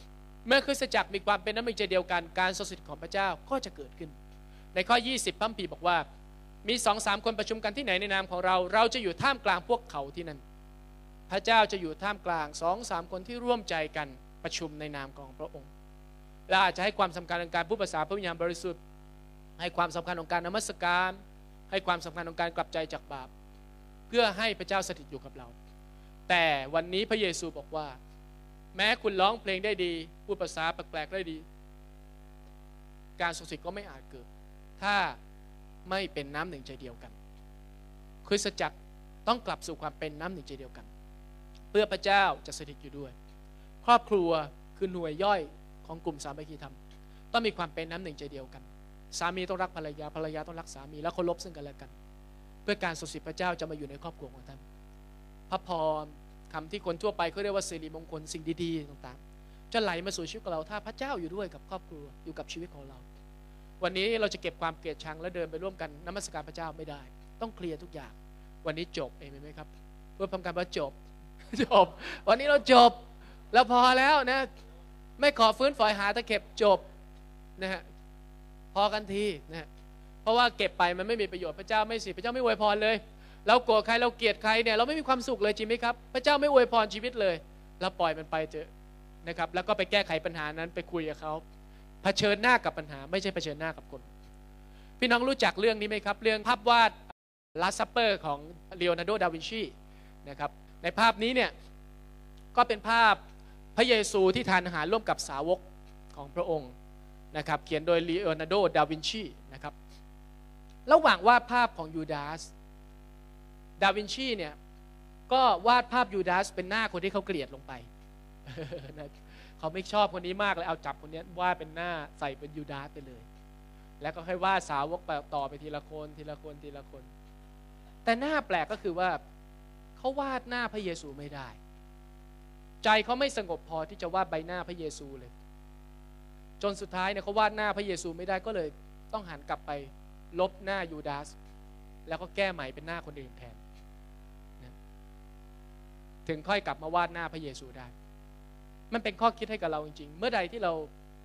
เมื่อคริสตจักรมีความเป็นน้ำหนึ่งใจเดียวกันการทรงสถิตของพระเจ้าก็จะเกิดขึ้นในข้อยี่สิบพระคัมภีร์บอกว่ามีสองสามคนประชุมกันที่ไหนในนามของเราเราจะอยู่ท่ามกลางพวกเขาที่นั่นพระเจ้าจะอยู่ท่ามกลางสองสามคนที่ร่วมใจกันประชุมในนามของพระองค์และอาจจะให้ความสำคัญในการพูดภาษาพระวิญญาณบริสุทธิ์ให้ความสำคัญของการนมัสการให้ความสำคัญของการกลับใจจากบาปเพื่อให้พระเจ้าสถิตอยู่กับเราแต่วันนี้พระเยซูบอกว่าแม้คุณร้องเพลงได้ดีพูดภาษาแปลกๆได้ดีการทรงสถิตก็ไม่อาจเกิดถ้าไม่เป็นน้ำหนึ่งใจเดียวกันคริสตจักรต้องกลับสู่ความเป็นน้ำหนึ่งใจเดียวกันเพื่อพระเจ้าจะสถิตอยู่ด้วยครอบครัวคือหน่วยย่อยของกลุ่มสามัคคีธรรมต้องมีความเป็นน้ำหนึ่งใจเดียวกันสามีต้องรักภรรยาภรรยาต้องรักสามีและเคารพซึ่งกันและกันเพื่อการทรงสถิตพระเจ้าจะมาอยู่ในครอบครัวของท่านพระพรคำที่คนทั่วไปเขาเรียกว่าสิริมงคลสิ่งดีๆต่างๆจะไหลมาสู่ชีวิตของเราถ้าพระเจ้าอยู่ด้วยกับครอบครัวอยู่กับชีวิตของเราวันนี้เราจะเก็บความเกลียดชังและเดินไปร่วมกันนมัสการพระเจ้าไม่ได้ต้องเคลียร์ทุกอย่างวันนี้จบเองไหมครับเพื่อพร้อมกันว่าจบจบวันนี้เราจบเราพอแล้วนะไม่ขอฟื้นฝอยหาตะเข็บจบนะฮะพอกันทีนะฮะเพราะว่าเก็บไปมันไม่มีประโยชน์พระเจ้าไม่สิพระเจ้าไม่อวยพรเลยเราโกรธใครเราเกลียดใครเนี่ยเราไม่มีความสุขเลยจริงไหมครับพระเจ้าไม่อวยพรชีวิตเลยเราปล่อยมันไปเถอะนะครับแล้วก็ไปแก้ไขปัญหานั้นไปคุยกับเขาเผชิญหน้ากับปัญหาไม่ใช่เผชิญหน้ากับคนพี่น้องรู้จักเรื่องนี้ไหมครับเรื่องภาพวาดลาสซัปเปอร์ของเลโอนาร์โด ดาวินชีนะครับในภาพนี้เนี่ยก็เป็นภาพพระเยซูที่ทานอาหารร่วมกับสาวกของพระองค์นะครับเขียนโดยเลโอนาร์โด ดาวินชีนะครับระหว่างวาดภาพของยูดาสดาวินชีเนี่ยก็วาดภาพยูดาสเป็นหน้าคนที่เขาเกลียดลงไป เขาไม่ชอบคนนี้มากเลยเอาจับคนนี้วาดเป็นหน้าใส่เป็นยูดาสไปเลยแล้วก็ค่อยวาดสาวกต่อไปทีละคนทีละคนทีละคนแต่หน้าแปลกก็คือว่าเขาวาดหน้าพระเยซูไม่ได้ใจเขาไม่สงบพอที่จะวาดใบหน้าพระเยซูเลยจนสุดท้ายเนี่ยเขาวาดหน้าพระเยซูไม่ได้ก็เลยต้องหันกลับไปลบหน้ายูดาสแล้วก็แก้ใหม่เป็นหน้าคนอื่นแทนนะถึงค่อยกลับมาวาดหน้าพระเยซูได้มันเป็นข้อคิดให้กับเราจริงๆเมื่อใดที่เรา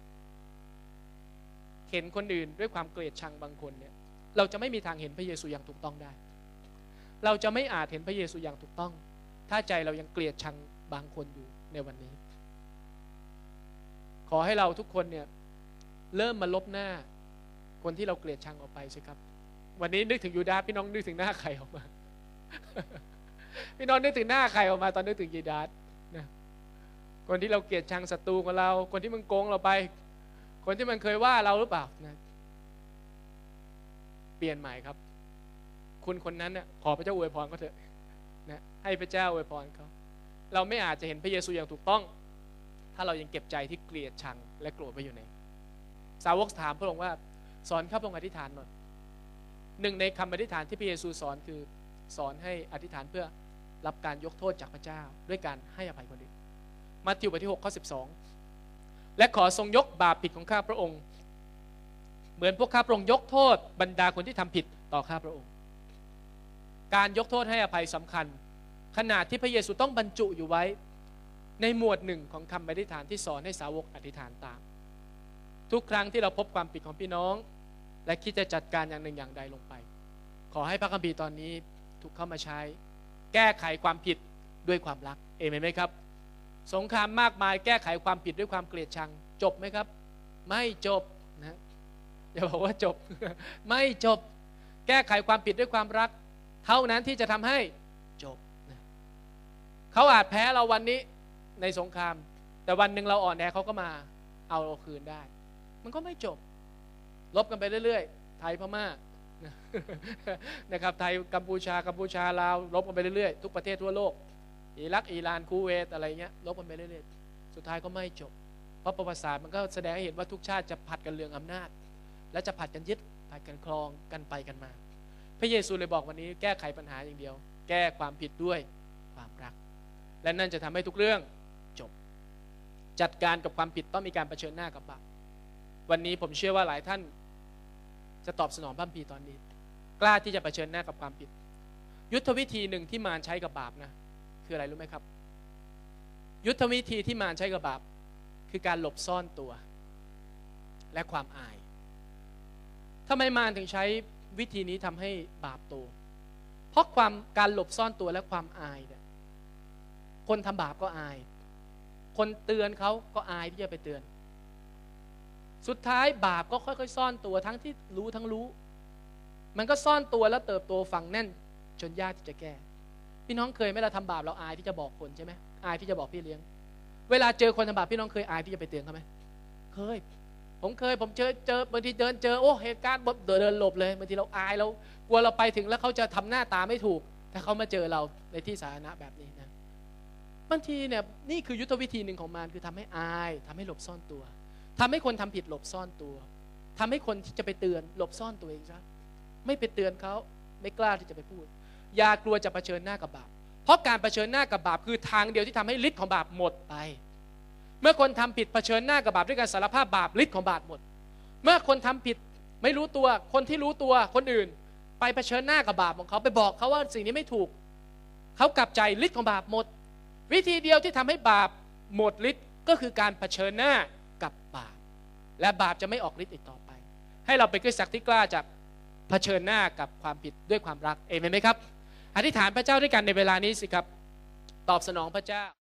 เห็นคนอื่นด้วยความเกลียดชังบางคนเนี่ยเราจะไม่มีทางเห็นพระเยซูอย่างถูกต้องได้เราจะไม่อาจเห็นพระเยซูอย่างถูกต้องถ้าใจเรายังเกลียดชังบางคนอยู่ในวันนี้ขอให้เราทุกคนเนี่ยเริ่มมาลบหน้าคนที่เราเกลียดชังออกไปสิครับวันนี้นึกถึงยูดาสพี่น้องนึกถึงหน้าใครออกมา พี่น้องนึกถึงหน้าใครออกมาตอนนึกถึงยูดาสนะคนที่เราเกลียดชังศัตรูของเราคนที่มันโกงเราไปคนที่มันเคยว่าเราหรือเปล่านะเปลี่ยนใหม่ครับคุณคนนั้นเนี่ยขอพระเจ้าอวยพรเขาเถอะนะให้พระเจ้าอวยพรเขาเราไม่อาจจะเห็นพระเยซูอย่างถูกต้องถ้าเรายังเก็บใจที่เกลียดชังและโกรธไว้อยู่ในสาวกถามพระองค์ว่าสอนข้าพระองค์อธิษฐานหน่อยหนึ่งในคำอธิษฐานที่พระเยซูสอนคือสอนให้อธิษฐานเพื่อรับการยกโทษจากพระเจ้าด้วยการให้อภัยคนอื่นมัทธิวบทที่หกข้อสิบสองและขอทรงยกบาปผิดของข้าพระองค์เหมือนพวกข้าพระองค์ยกโทษบรรดาคนที่ทำผิดต่อข้าพระองค์การยกโทษให้อภัยสำคัญขนาดที่พระเยซูต้องบรรจุอยู่ไว้ในหมวดหนึ่งของคำอธิษฐานที่สอนให้สาวกอธิษฐานตามทุกครั้งที่เราพบความผิดของพี่น้องและคิดจะจัดการอย่างหนึ่งอย่างใดลงไปขอให้พระคัมภีร์ตอนนี้ถูกเข้ามาใช้แก้ไขความผิดด้วยความรักเอเมนไหมครับสงครามมากมายแก้ไขความผิดด้วยความเกลียดชังจบไหมครับไม่จบนะอย่าบอกว่าจบ ไม่จบแก้ไขความผิดด้วยความรักเท่านั้นที่จะทำให้จบนะเขาอาจแพ้เราวันนี้ในสงครามแต่วันหนึ่งเราอ่อนแอเขาก็มาเอาเราคืนได้มันก็ไม่จบลบกันไปเรื่อยๆไทยพม่านะครับไทยกัมพูชากัมพูชาลาวลบกันไปเรื่อยๆทุกประเทศทั่วโลกอิรักอิหร่านคูเวตอะไรเงี้ยลบกันไปเรื่อยๆสุดท้ายก็ไม่จบเพราะประวัติศาสตร์มันก็แสดงให้เห็นว่าทุกชาติจะผัดกันเรืองอำนาจและจะผัดกันยึดผัดกันครองกันไปกันมาพระเยซูเลยบอกวันนี้แก้ไขปัญหาอย่างเดียวแก้ความผิดด้วยความรักและนั่นจะทำให้ทุกเรื่องจบจัดการกับความผิดต้องมีการเผชิญหน้ากับบาปวันนี้ผมเชื่อว่าหลายท่านจะตอบสนองพระคัมภีร์ตอนนี้กล้าที่จะเผชิญหน้ากับความผิดยุทธวิธีหนึ่งที่มารใช้กับบาปนะคืออะไรรู้ไหมครับยุทธวิธีที่มารใช้กับบาปคือการหลบซ่อนตัวและความอายทำไมมารถึงใช้วิธีนี้ทำให้บาปโตเพราะความการหลบซ่อนตัวและความอายเนี่ยคนทำบาปก็อายคนเตือนเขาก็อายที่จะไปเตือนสุดท้ายบาปก็ค่อยๆซ่อนตัวทั้งที่รู้ทั้งรู้มันก็ซ่อนตัวแล้วเติบโตฝังแน่นจนยากที่จะแก้พี่น้องเคยไหมเราทำบาปเราอายที่จะบอกคนใช่ไหมอายที่จะบอกพี่เลี้ยงเวลาเจอคนทำบาปพี่น้องเคยอายที่จะไปเตือนเขาไหมเคยผมเคยผมเจอเจอบางทีเดินเจอโอ้เหตุการณ์เดินหลบเลยบางทีเราอายเรากลัวเราไปถึงแล้วเขาจะทำหน้าตาไม่ถูกถ้าเขามาเจอเราในที่สาธารณะแบบนี้นะบางทีเนี่ยนี่คือยุทธวิธีหนึ่งของมารคือทำให้อายทำให้หลบซ่อนตัวทำให้คนทำผิดหลบซ่อนตัวทำให้คนที่จะไปเตือนหลบซ่อนตัวเองซะไม่ไปเตือนเขาไม่กล้าที่จะไปพูดอย่ากลัวจะเผชิญหน้ากับบาปเพราะการเผชิญหน้ากับบาปคือทางเดียวที่ทำให้ฤทธิ์ของบาปหมดไปเมื่อคนทำผิดเผชิญหน้ากับบาปด้วยการสารภาพบาปฤทธิ์ของบาปหมดเมื่อคนทำผิดไม่รู้ตัวคนที่รู้ตัวคนอื่นไปเผชิญหน้ากับบาปของเขาไปบอกเขาว่าสิ่งนี้ไม่ถูกเขากลับใจฤทธิ์ของบาปหมดวิธีเดียวที่ทำให้บาปหมดฤทธิ์ก็คือการเผชิญหน้ากับบาปและบาปจะไม่ออกฤทธิ์อีกต่อไปให้เราเป็นคริสตจักรที่กล้าจะเผชิญหน้ากับความผิดด้วยความรักเอเมนไหมครับอธิษฐานพระเจ้าด้วยกันในเวลานี้สิครับตอบสนองพระเจ้า